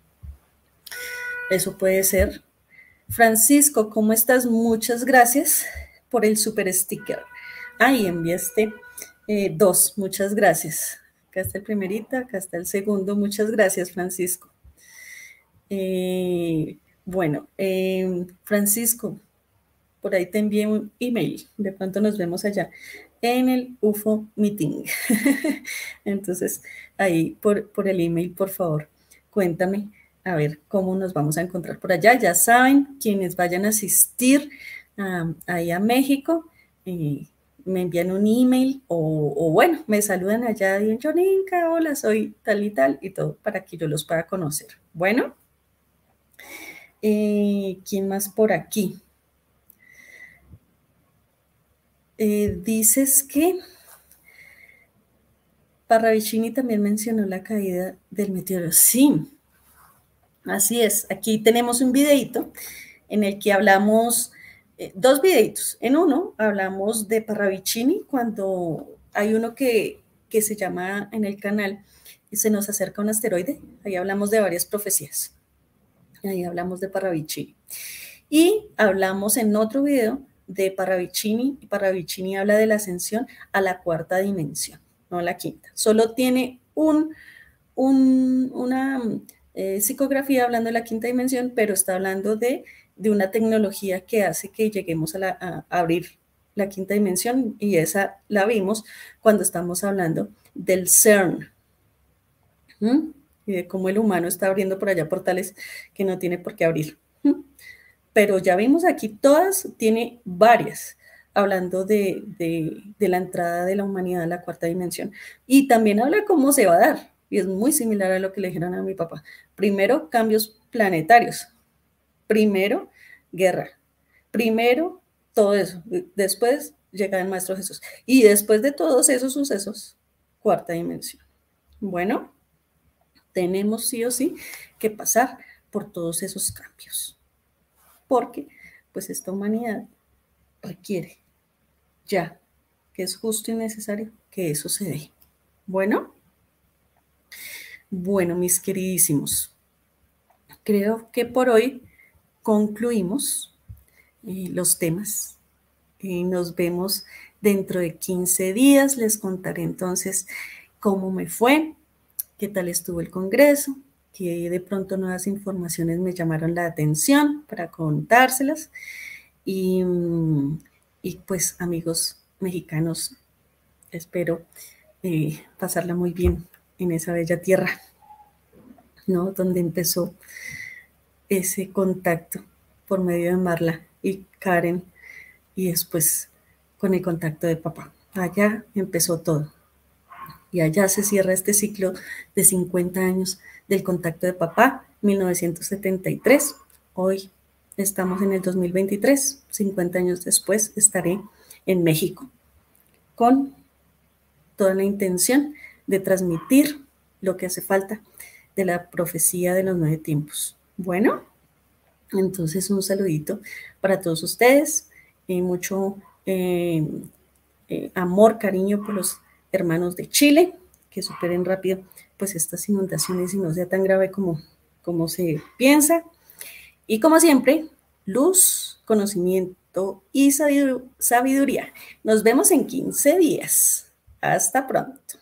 Eso puede ser. Francisco, ¿cómo estás? Muchas gracias por el super sticker. Ahí enviaste eh, dos, muchas gracias. Acá está el primerito, acá está el segundo. Muchas gracias, Francisco. Eh, bueno, eh, Francisco, por ahí te envié un email. De pronto nos vemos allá en el U F O Meeting. Entonces, ahí por, por el email, por favor, cuéntame a ver cómo nos vamos a encontrar por allá. Ya saben, quienes vayan a asistir um, ahí a México, eh, me envían un email o, o, bueno, me saludan allá y en Joninka, hola, soy tal y tal y todo para que yo los pueda conocer. Bueno, eh, ¿quién más por aquí? Eh, dices que Parravicini también mencionó la caída del meteoro. Sí, así es. Aquí tenemos un videito en el que hablamos, eh, dos videitos. En uno hablamos de Parravicini cuando hay uno que, que se llama en el canal se nos acerca un asteroide, ahí hablamos de varias profecías, ahí hablamos de Parravicini. Y hablamos en otro video de Parravicini, y Parravicini habla de la ascensión a la cuarta dimensión, no a la quinta. Solo tiene un, un, una eh, psicografía hablando de la quinta dimensión, pero está hablando de, de una tecnología que hace que lleguemos a, la, a, a abrir la quinta dimensión, y esa la vimos cuando estamos hablando del CERN, ¿Mm? y de cómo el humano está abriendo por allá portales que no tiene por qué abrir. ¿Mm? Pero ya vimos aquí todas, tiene varias, hablando de, de, de la entrada de la humanidad a la cuarta dimensión. Y también habla cómo se va a dar, y es muy similar a lo que le dijeron a mi papá. Primero, cambios planetarios. Primero, guerra. Primero, todo eso. Después llega el Maestro Jesús. Y después de todos esos sucesos, cuarta dimensión. Bueno, tenemos sí o sí que pasar por todos esos cambios. Porque, pues, esta humanidad requiere ya, que es justo y necesario que eso se dé. Bueno, bueno, mis queridísimos, creo que por hoy concluimos eh, los temas. Eh, nos vemos dentro de quince días. Les contaré entonces cómo me fue, qué tal estuvo el congreso, que de pronto nuevas informaciones me llamaron la atención para contárselas. Y, y pues, amigos mexicanos, espero eh, pasarla muy bien en esa bella tierra, ¿no? Donde empezó ese contacto por medio de Marla y Karen, y después con el contacto de papá. Allá empezó todo. Y allá se cierra este ciclo de cincuenta años del contacto de papá, mil novecientos setenta y tres. Hoy estamos en el dos mil veintitrés, cincuenta años después estaré en México con toda la intención de transmitir lo que hace falta de la profecía de los nueve tiempos. Bueno, entonces un saludito para todos ustedes y mucho eh, eh, amor, cariño por los hermanos de Chile, que superen rápido pues estas inundaciones y no sea tan grave como, como se piensa. Y como siempre, luz, conocimiento y sabiduría. Nos vemos en quince días. Hasta pronto.